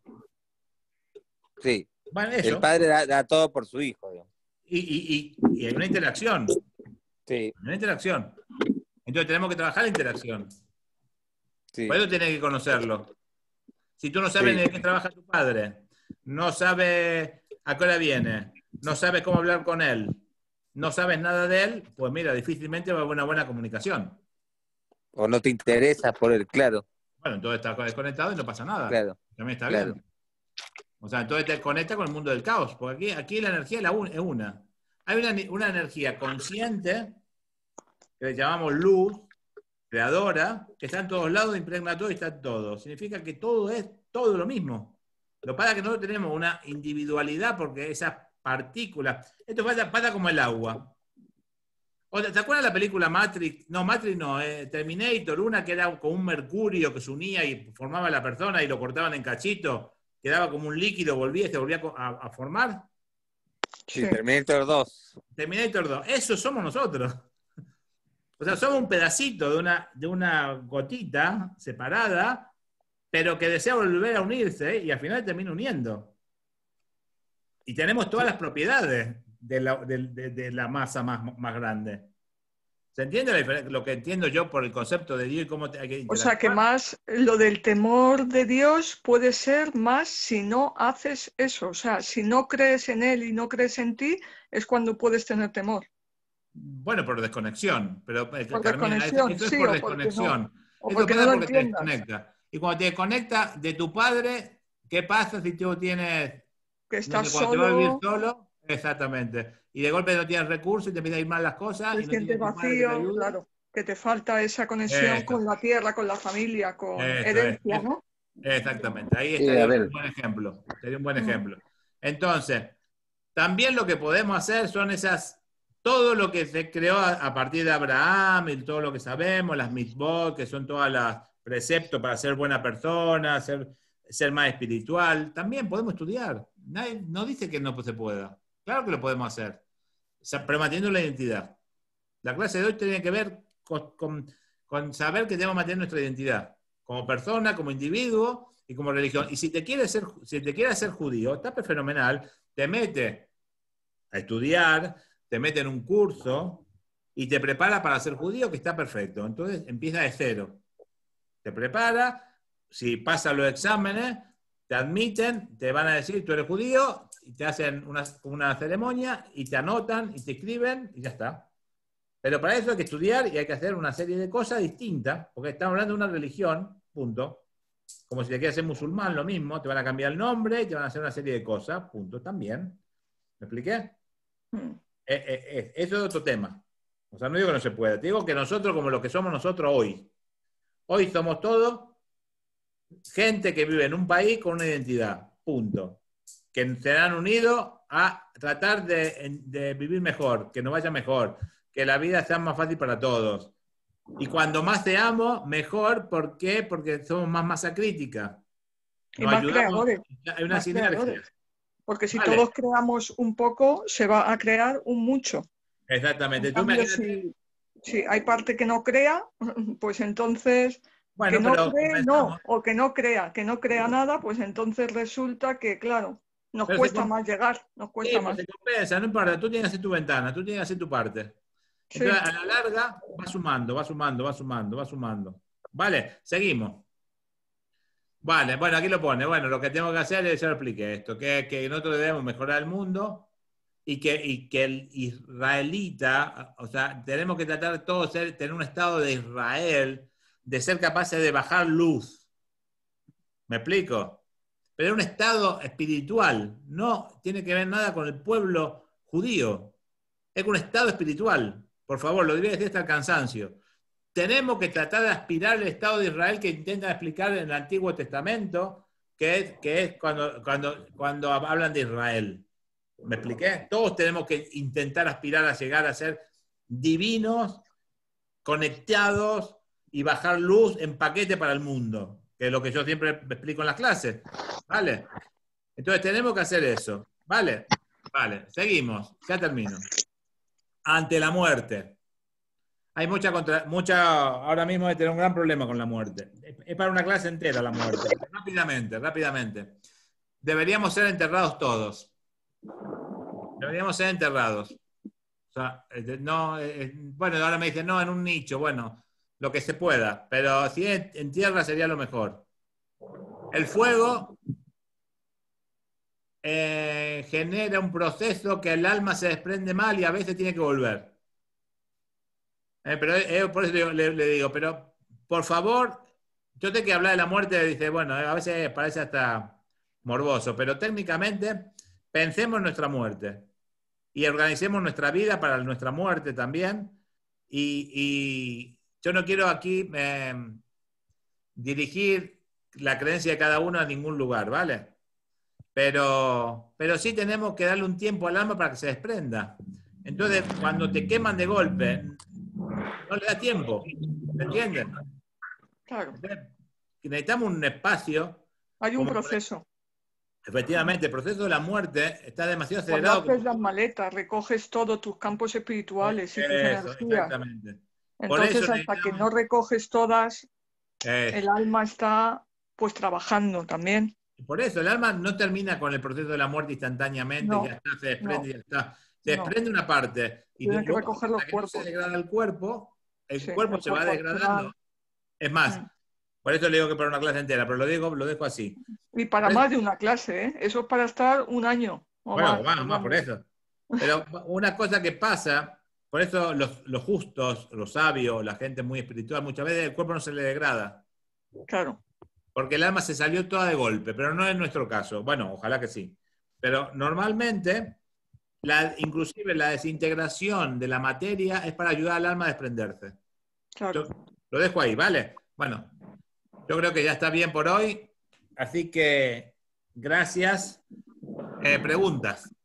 Sí. Bueno, eso. El padre da, da todo por su hijo. Digamos. Y, y, y, y hay una interacción. Sí. Una interacción. Entonces tenemos que trabajar la interacción. Sí. Por eso tienes que conocerlo. Si tú no sabes Sí. de qué trabaja tu padre, no sabes a qué hora viene, no sabes cómo hablar con él, no sabes nada de él, pues mira, difícilmente va a haber una buena comunicación. O no te interesa por él, claro. Bueno, entonces estás desconectado y no pasa nada. Claro. También está Claro. bien. O sea, entonces te conecta con el mundo del caos, porque aquí, aquí la energía es, la un- es una. Hay una, una energía consciente, que le llamamos luz, creadora, que está en todos lados, impregna todo y está en todo. Significa que todo es todo lo mismo. Lo que pasa es que nosotros tenemos una individualidad porque esas partículas, esto pasa, pasa como el agua. O ¿te acuerdas de la película Matrix? No, Matrix no, eh, Terminator, una que era con un mercurio que se unía y formaba a la persona y lo cortaban en cachitos, quedaba como un líquido, volvía y se volvía a, a formar. Sí, Sí. Terminator dos. Terminator dos, eso somos nosotros. O sea, somos un pedacito de una, de una gotita separada, pero que desea volver a unirse y al final termina uniendo. Y tenemos todas las propiedades de la, de, de, de la masa más, más grande. ¿Se entiende la diferencia? Lo que entiendo yo por el concepto de Dios y cómo te, hay que O interactuar? sea que más lo del temor de Dios puede ser más si no haces eso. O sea, si no crees en Él y no crees en ti, es cuando puedes tener temor. Bueno, por desconexión. Pero, eh, Por Carmina, desconexión, eso es sí, por o porque no, desconexión. o Eso porque no pasa lo porque te entiendas. desconecta. Y cuando te desconecta de tu padre, ¿qué pasa si tú tienes... Que No estás sé, cuando te vas a vivir solo, solo, exactamente. Y de golpe no tienes recursos y te empiezan a ir mal las cosas te y no sientes tienes tu padre que te vacío, ayude. claro, que te falta esa conexión Eso, con la tierra, con la familia, con eso, herencia, eso. ¿no? Exactamente. Ahí Sí, estaría a un ver, buen ejemplo. Sería un buen Mm. ejemplo. Entonces, también lo que podemos hacer son esas, todo lo que se creó a, a partir de Abraham y todo lo que sabemos, las mitzvot, que son todas las preceptos para ser buena persona, ser, ser más espiritual, también podemos estudiar. Nadie, no dice que no se pueda. Claro que lo podemos hacer. O sea, pero manteniendo la identidad. La clase de hoy tiene que ver con, con, con saber que debemos mantener nuestra identidad, como persona, como individuo y como religión. Y si te quieres ser, si te quieres ser judío, está fenomenal, te mete a estudiar, te mete en un curso y te prepara para ser judío, que está perfecto. Entonces empieza de cero. Te prepara, si pasas los exámenes, te admiten, te van a decir, tú eres judío, y te hacen una, una ceremonia, y te anotan, y te escriben, y ya está. Pero para eso hay que estudiar y hay que hacer una serie de cosas distintas, porque estamos hablando de una religión, punto. Como si te quieres ser musulmán, lo mismo, te van a cambiar el nombre y te van a hacer una serie de cosas, punto, también. ¿Me expliqué? Mm. Eh, eh, eh, eso es otro tema. O sea, no digo que no se pueda, te digo que nosotros, como lo que somos nosotros hoy, hoy somos todos gente que vive en un país con una identidad, punto. Que se han unido a tratar de, de vivir mejor, que nos vaya mejor, que la vida sea más fácil para todos. Y cuando más seamos, mejor. ¿Por qué? Porque somos más masa crítica. Y Nos más ayudamos, creadores. hay una Más sinergia. creadores. Porque si Vale. todos creamos un poco, se va a crear un mucho. Exactamente. En Tú cambio, imagínate, si, si hay parte que no crea, pues entonces bueno, que no pero cree, comenzamos. no, o que no crea, que no crea nada, pues entonces resulta que, claro, nos Pero se cuesta com- más llegar, nos Sí, cuesta pues más. se compensa, no importa, tú tienes que hacer tu ventana, tú tienes que hacer tu parte. Sí. Entonces, a la larga, va sumando, va sumando, va sumando, va sumando. Vale, seguimos. Vale, bueno, aquí lo pone. Bueno, lo que tengo que hacer es, ya lo expliqué esto, que, que nosotros debemos mejorar el mundo y que, y que el israelita, o sea, tenemos que tratar de todos ser, tener un estado de Israel, de ser capaces de bajar luz. ¿Me explico? pero era un estado espiritual, no tiene que ver nada con el pueblo judío, es un estado espiritual. Por favor, lo debería decir hasta el cansancio. Tenemos que tratar de aspirar al Estado de Israel que intentan explicar en el Antiguo Testamento, que es, que es cuando, cuando, cuando hablan de Israel. ¿Me expliqué? Todos tenemos que intentar aspirar a llegar a ser divinos, conectados y bajar luz en paquete para el mundo, que es lo que yo siempre explico en las clases. ¿Vale? Entonces tenemos que hacer eso. ¿Vale? Vale, seguimos. Ya termino. Ante la muerte. Hay mucha, contra, mucha, ahora mismo hay que tener un gran problema con la muerte. Es para una clase entera la muerte. Rápidamente, rápidamente. Deberíamos ser enterrados todos. Deberíamos ser enterrados. O sea, no, eh, bueno, ahora me dicen, no, en un nicho, bueno, lo que se pueda, pero si en, en tierra sería lo mejor. El fuego eh, genera un proceso que el alma se desprende mal y a veces tiene que volver. Eh, pero eh, por eso le, le digo, pero por favor, yo tengo que hablar de la muerte, dice, bueno, a veces parece hasta morboso, pero técnicamente pensemos en nuestra muerte y organicemos nuestra vida para nuestra muerte también. Y, y yo no quiero aquí eh, dirigir la creencia de cada uno a ningún lugar, ¿vale? Pero, pero sí tenemos que darle un tiempo al alma para que se desprenda. Entonces, cuando te queman de golpe, no le da tiempo, ¿me entienden? Claro. Necesitamos un espacio. Hay un proceso. Efectivamente, el proceso de la muerte está demasiado Cuando acelerado. haces las maletas, recoges todos tus campos espirituales y tus Eso, energías. exactamente. Por Entonces, eso hasta que necesitamos- no recoges todas, Eso. el alma está pues trabajando también. Por eso, el alma no termina con el proceso de la muerte instantáneamente, No, ya está, se desprende no, y ya está. Se no. desprende una parte. Y Tienen que luego, recoger hasta los que no cuerpos. se degrada el cuerpo, el Sí, cuerpo el se va cuerpo degradando. astral. Es más, Mm. por eso le digo que para una clase entera, pero lo digo, lo dejo así. Y para Por más eso- de una clase, ¿eh? Eso es para estar un año o Bueno, más. más, más, por eso. Pero una cosa que pasa, por eso los, los justos, los sabios, la gente muy espiritual, muchas veces el cuerpo no se le degrada. Claro. Porque el alma se salió toda de golpe, pero no es nuestro caso. Bueno, ojalá que sí. Pero normalmente, la, inclusive la desintegración de la materia es para ayudar al alma a desprenderse. Claro. Yo lo dejo ahí, ¿vale? Bueno, yo creo que ya está bien por hoy. Así que, gracias. Eh, preguntas.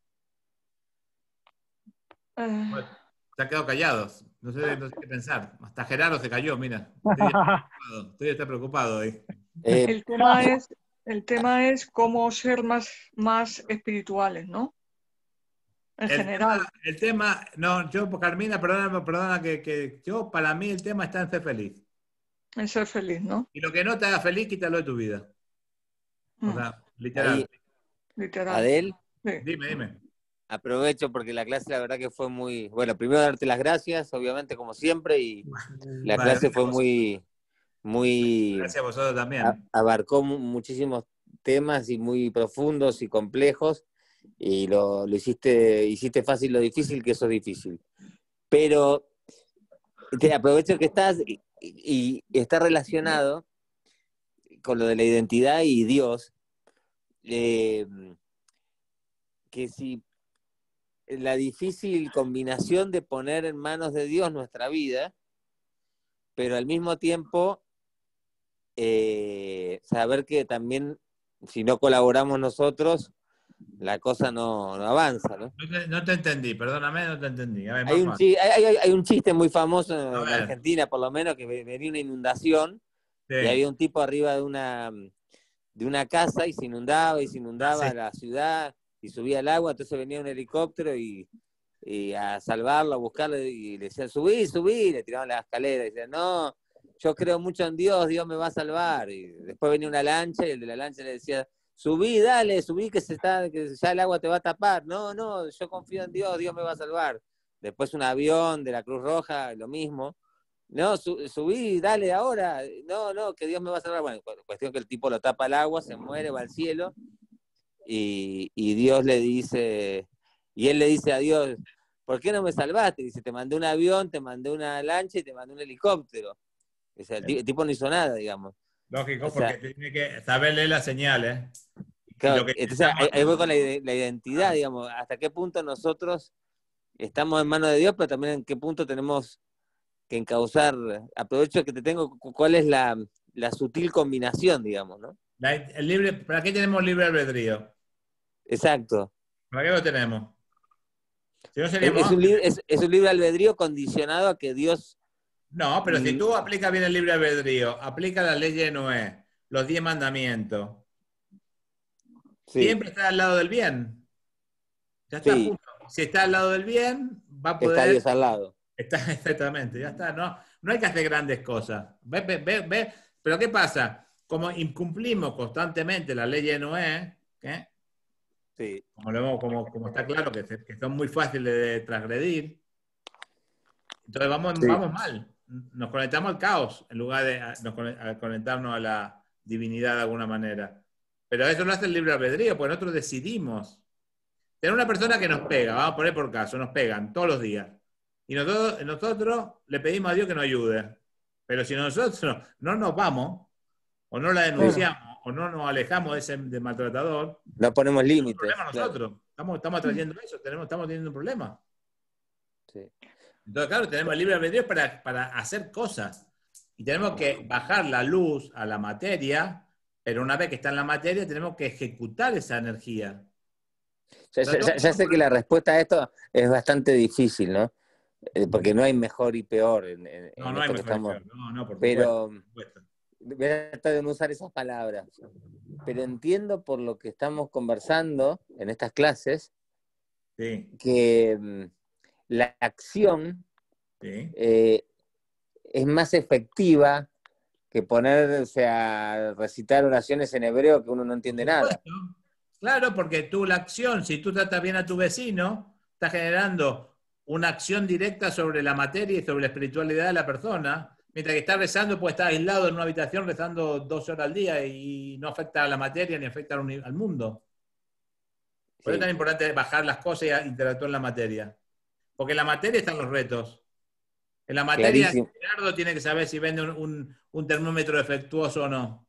Eh, Bueno, se han quedado callados. No sé, no sé qué pensar. Hasta Gerardo se cayó, mira. Estoy preocupado, estoy está preocupado hoy. Eh, el tema es, el tema es cómo ser más, más espirituales, ¿no? En El general. tema, el tema, no, yo, Carmina, perdona, perdona que, que yo, para mí el tema está en ser feliz. En ser feliz, ¿no? Y lo que no te haga feliz, quítalo de tu vida. O Mm, sea, literal. ahí, literal. Adel, Sí. Dime, dime. aprovecho porque la clase la verdad que fue muy... Bueno, primero darte las gracias, obviamente, como siempre, y la Bueno, clase gracias fue a vos- muy... muy Gracias a vosotros también. a- abarcó mu- muchísimos temas y muy profundos y complejos, y lo, lo hiciste, hiciste fácil lo difícil, que eso es difícil. Pero te aprovecho que estás y, y- y está relacionado con lo de la identidad y Dios, eh, que si la difícil combinación de poner en manos de Dios nuestra vida, pero al mismo tiempo eh, saber que también si no colaboramos nosotros, la cosa no, no avanza, ¿no? No te, no te entendí, perdóname, no te entendí. A ver, Hay más un, fácil. chi- hay, hay- hay un chiste muy famoso A en ver. Argentina, por lo menos, que ve- venía una inundación Sí. y había un tipo arriba de una, de una casa y se inundaba y se inundaba Ah, sí. la ciudad y subía el agua, entonces venía un helicóptero y, y a salvarlo, a buscarlo y le decían, subí, subí, y le tiraban las escaleras y decían, no, yo creo mucho en Dios, Dios me va a salvar. Y después venía una lancha y el de la lancha le decía, subí, dale, subí que se está, que ya el agua te va a tapar. No, no, yo confío en Dios, Dios me va a salvar. Después un avión de la Cruz Roja, lo mismo. No, su, subí, dale ahora. No, no, que Dios me va a salvar. Bueno, cuestión que el tipo lo tapa el agua, se muere, va al cielo. Y, y Dios le dice, y él le dice a Dios, ¿por qué no me salvaste? Dice, te mandé un avión, te mandé una lancha y te mandé un helicóptero. O sea, el, el tipo no hizo nada, digamos. Lógico, O sea, porque tiene que saber leer las señales. Claro, lo que entonces ahí, necesitamos- ahí voy con la, ide- la identidad, digamos, hasta qué punto nosotros estamos en manos de Dios, pero también en qué punto tenemos que encauzar. Aprovecho que te tengo, cu- cuál es la, la sutil combinación, digamos, ¿no? la- el libre, ¿para qué tenemos libre albedrío? Exacto. ¿Para qué lo tenemos? Si no Es, seríamos es un ángeles. libre, es, es un libre albedrío condicionado a que Dios... No, pero si mm, tú aplicas bien el libre albedrío, aplica la ley de Noé, los diez mandamientos, sí, siempre está al lado del bien. Ya está, sí, punto. Si está al lado del bien, va a está poder. Dios al lado. Está exactamente, ya está. No, no hay que hacer grandes cosas. Ve, ve, ve, ve. Pero ¿qué pasa? Como incumplimos constantemente la ley de Noé, ¿eh? Sí, como, lo vemos- como, como está claro que, se- que son muy fáciles de transgredir, entonces vamos, sí. vamos mal. Nos conectamos al caos en lugar de a- nos conect- a conectarnos a la divinidad de alguna manera. Pero eso lo hace el libre albedrío, porque nosotros decidimos. Tener una persona que nos pega, vamos a poner por caso, nos pegan todos los días. Y nosotros, nosotros le pedimos a Dios que nos ayude. Pero si nosotros no nos vamos, o no la denunciamos, o no nos alejamos de ese de maltratador, No ponemos tenemos un límites. problema claro. nosotros. Estamos, estamos atrayendo eso, tenemos, estamos teniendo un problema. Sí. Entonces, claro, tenemos el libre albedrío para, para hacer cosas. Y tenemos que bajar la luz a la materia, pero una vez que está en la materia, tenemos que ejecutar esa energía. Ya, ya- ya- ya sé que la respuesta a esto es bastante difícil, ¿no? Eh, porque no hay mejor y peor en, en- No, en no hay esto que mejor estamos. que peor. No, no, por Pero supuesto, por supuesto. voy a tratar de no usar esas palabras. Pero entiendo por lo que estamos conversando en estas clases Sí, que mm, la acción sí. eh, es más efectiva que ponerse a recitar oraciones en hebreo que uno no entiende Por nada. supuesto. Claro, porque tú la acción, si tú tratas bien a tu vecino, estás generando una acción directa sobre la materia y sobre la espiritualidad de la persona, mientras que estás rezando, pues estás aislado en una habitación rezando dos horas al día y no afecta a la materia ni afecta al, uni- al mundo. Por eso Sí. es tan importante bajar las cosas y interactuar en la materia. Porque en la materia están los retos. En la materia, Clarísimo. Gerardo tiene que saber si vende un, un- un termómetro defectuoso o no.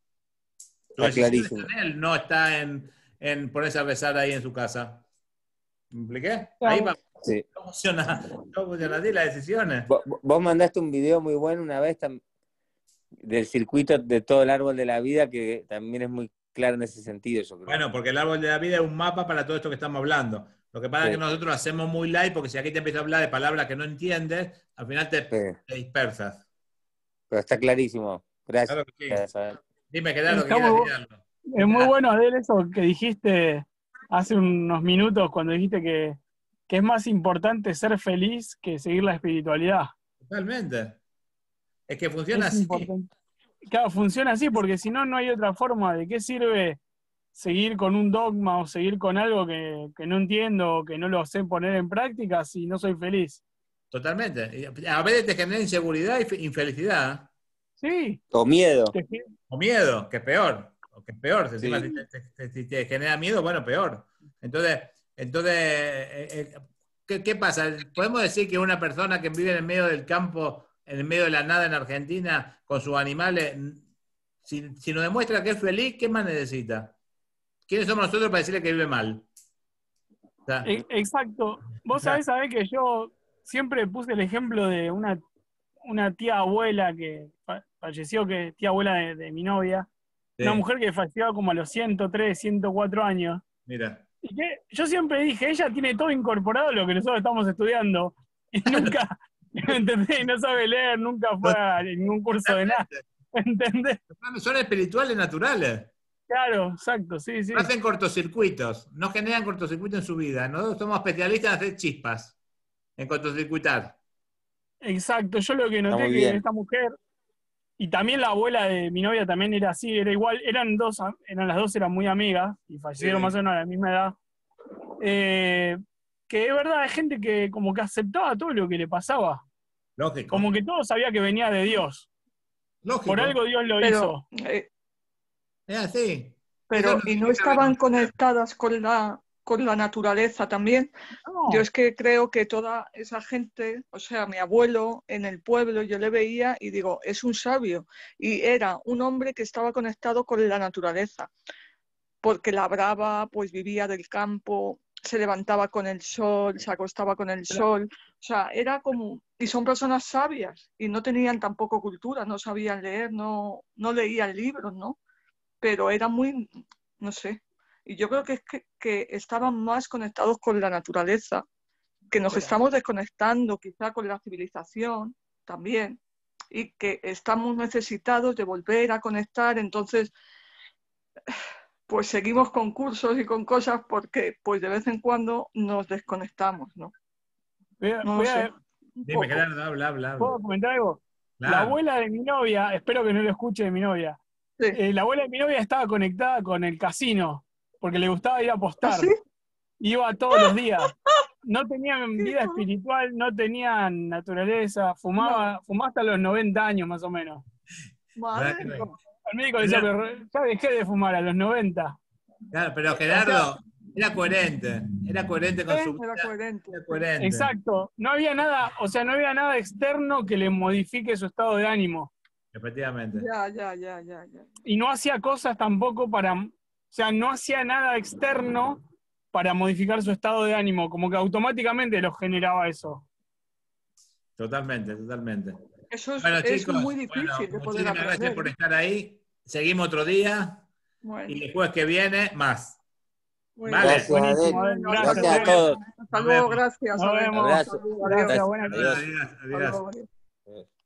Su Está decisión clarísimo. está en él, no está en, en ponerse a rezar ahí en su casa. ¿Me expliqué? Claro. Ahí va. Sí. ¿Cómo funciona, cómo funciona así las decisiones? Vos, vos mandaste un video muy bueno una vez tam- del circuito de todo el árbol de la vida que también es muy claro en ese sentido, yo creo. Bueno, porque el árbol de la vida es un mapa para todo esto que estamos hablando. Lo que pasa Sí. es que nosotros hacemos muy light porque si aquí te empiezo a hablar de palabras que no entiendes, al final te, Sí. te dispersas. Pero está clarísimo. Gracias. Claro que sí. Abel. Dime, Gerardo, que Está quieras muy bu- tirarlo. Es muy bueno, Adel, eso que dijiste hace unos minutos cuando dijiste que, que es más importante ser feliz que seguir la espiritualidad. Totalmente. Es que funciona Es así. importante. Claro, funciona así, porque si no, no hay otra forma. ¿De qué sirve seguir con un dogma o seguir con algo que, que no entiendo o que no lo sé poner en práctica si no soy feliz? Totalmente. Y a veces te genera inseguridad y fe- infelicidad. Sí, O miedo. te- O miedo, que es peor. O que es peor. Si, encima Sí. si te, te- si te genera miedo, bueno, peor. Entonces, entonces eh, eh, ¿qué, qué pasa? ¿Podemos decir que una persona que vive en el medio del campo, en el medio de la nada en Argentina, con sus animales, si, si nos demuestra que es feliz, ¿qué más necesita? ¿Quiénes somos nosotros para decirle que vive mal? O sea, e- exacto. Vos Claro. sabés, sabés que yo siempre puse el ejemplo de una, una tía abuela que fa- falleció, que tía abuela de, de mi novia, sí, una mujer que falleció como a los ciento tres, ciento cuatro años. mira. Y que yo siempre dije, ella tiene todo incorporado lo que nosotros estamos estudiando. Y nunca, ¿entendés? No sabe leer, nunca fue a ningún curso de nada. ¿Entendés? Son espirituales naturales. Claro, exacto, sí, sí. No hacen cortocircuitos, no generan cortocircuitos en su vida. Nosotros somos especialistas en hacer chispas, en cortocircuitar. Exacto, yo lo que Está noté muy que bien. esta mujer, y también la abuela de mi novia también era así, era igual, eran dos, am- eran las dos eran muy amigas, y fallecieron Sí. más o menos a la misma edad. Eh, que es verdad, hay gente que como que aceptaba todo lo que le pasaba, Lógico. como que todo sabía que venía de Dios. Lógico. Por algo Dios lo Pero, hizo. eh, Es así. pero Eso ¿y no significa estaban reconocer. conectadas con la, con la naturaleza también? No, Yo es que creo que toda esa gente, o sea, mi abuelo en el pueblo, yo le veía y digo, es un sabio. Y era un hombre que estaba conectado con la naturaleza. porque labraba, pues vivía del campo, se levantaba con el sol, se acostaba con el sol, o sea, era como, y son personas sabias, y no tenían tampoco cultura, no sabían leer, no, no leían libros, ¿no? Pero era muy, no sé, y yo creo que es que, que estaban más conectados con la naturaleza, que nos estamos desconectando quizá con la civilización también, y que estamos necesitados de volver a conectar, entonces pues seguimos con cursos y con cosas porque pues de vez en cuando nos desconectamos, ¿no? Voy a- No voy lo a- sé. un Dime, poco. Gerardo, habla, habla, ¿Puedo habla. comentar algo? La Claro. abuela de mi novia, espero que no lo escuche de mi novia. Sí. Eh, la abuela de mi novia estaba conectada con el casino, porque le gustaba ir a ¿Ah, apostar. sí? Iba todos los días. No tenían Qué vida bueno. espiritual, no tenían naturaleza, fumaba, fumaba hasta los noventa años más o menos. Madre mía. Al médico le decía, pero ya dejé de fumar a los noventa. Claro, pero Gerardo era coherente, era coherente con ¿Eh? su vida. Era coherente. Era coherente. Exacto, no había nada, o sea, no había nada externo que le modifique su estado de ánimo. Efectivamente. Ya, ya, ya, ya, ya. Y no hacía cosas tampoco para, o sea, no hacía nada externo para modificar su estado de ánimo, como que automáticamente lo generaba eso. Totalmente, totalmente. Eso es, Bueno, es chicos, muy difícil bueno, de poder muchísimas gracias aprender. por estar ahí. Seguimos otro día Bueno, y el jueves que viene, más. muy Vale. bien. Gracias, Adel. Buenísimo, Adel, Bueno, gracias, Gracias a Adel. todos. Hasta Nos luego, vemos. gracias. Nos Adel. vemos. Abrazo. Hasta luego, Gracias, adiós. buenas Adiós, noches. adiós, Hasta adiós. luego, adiós. Adiós.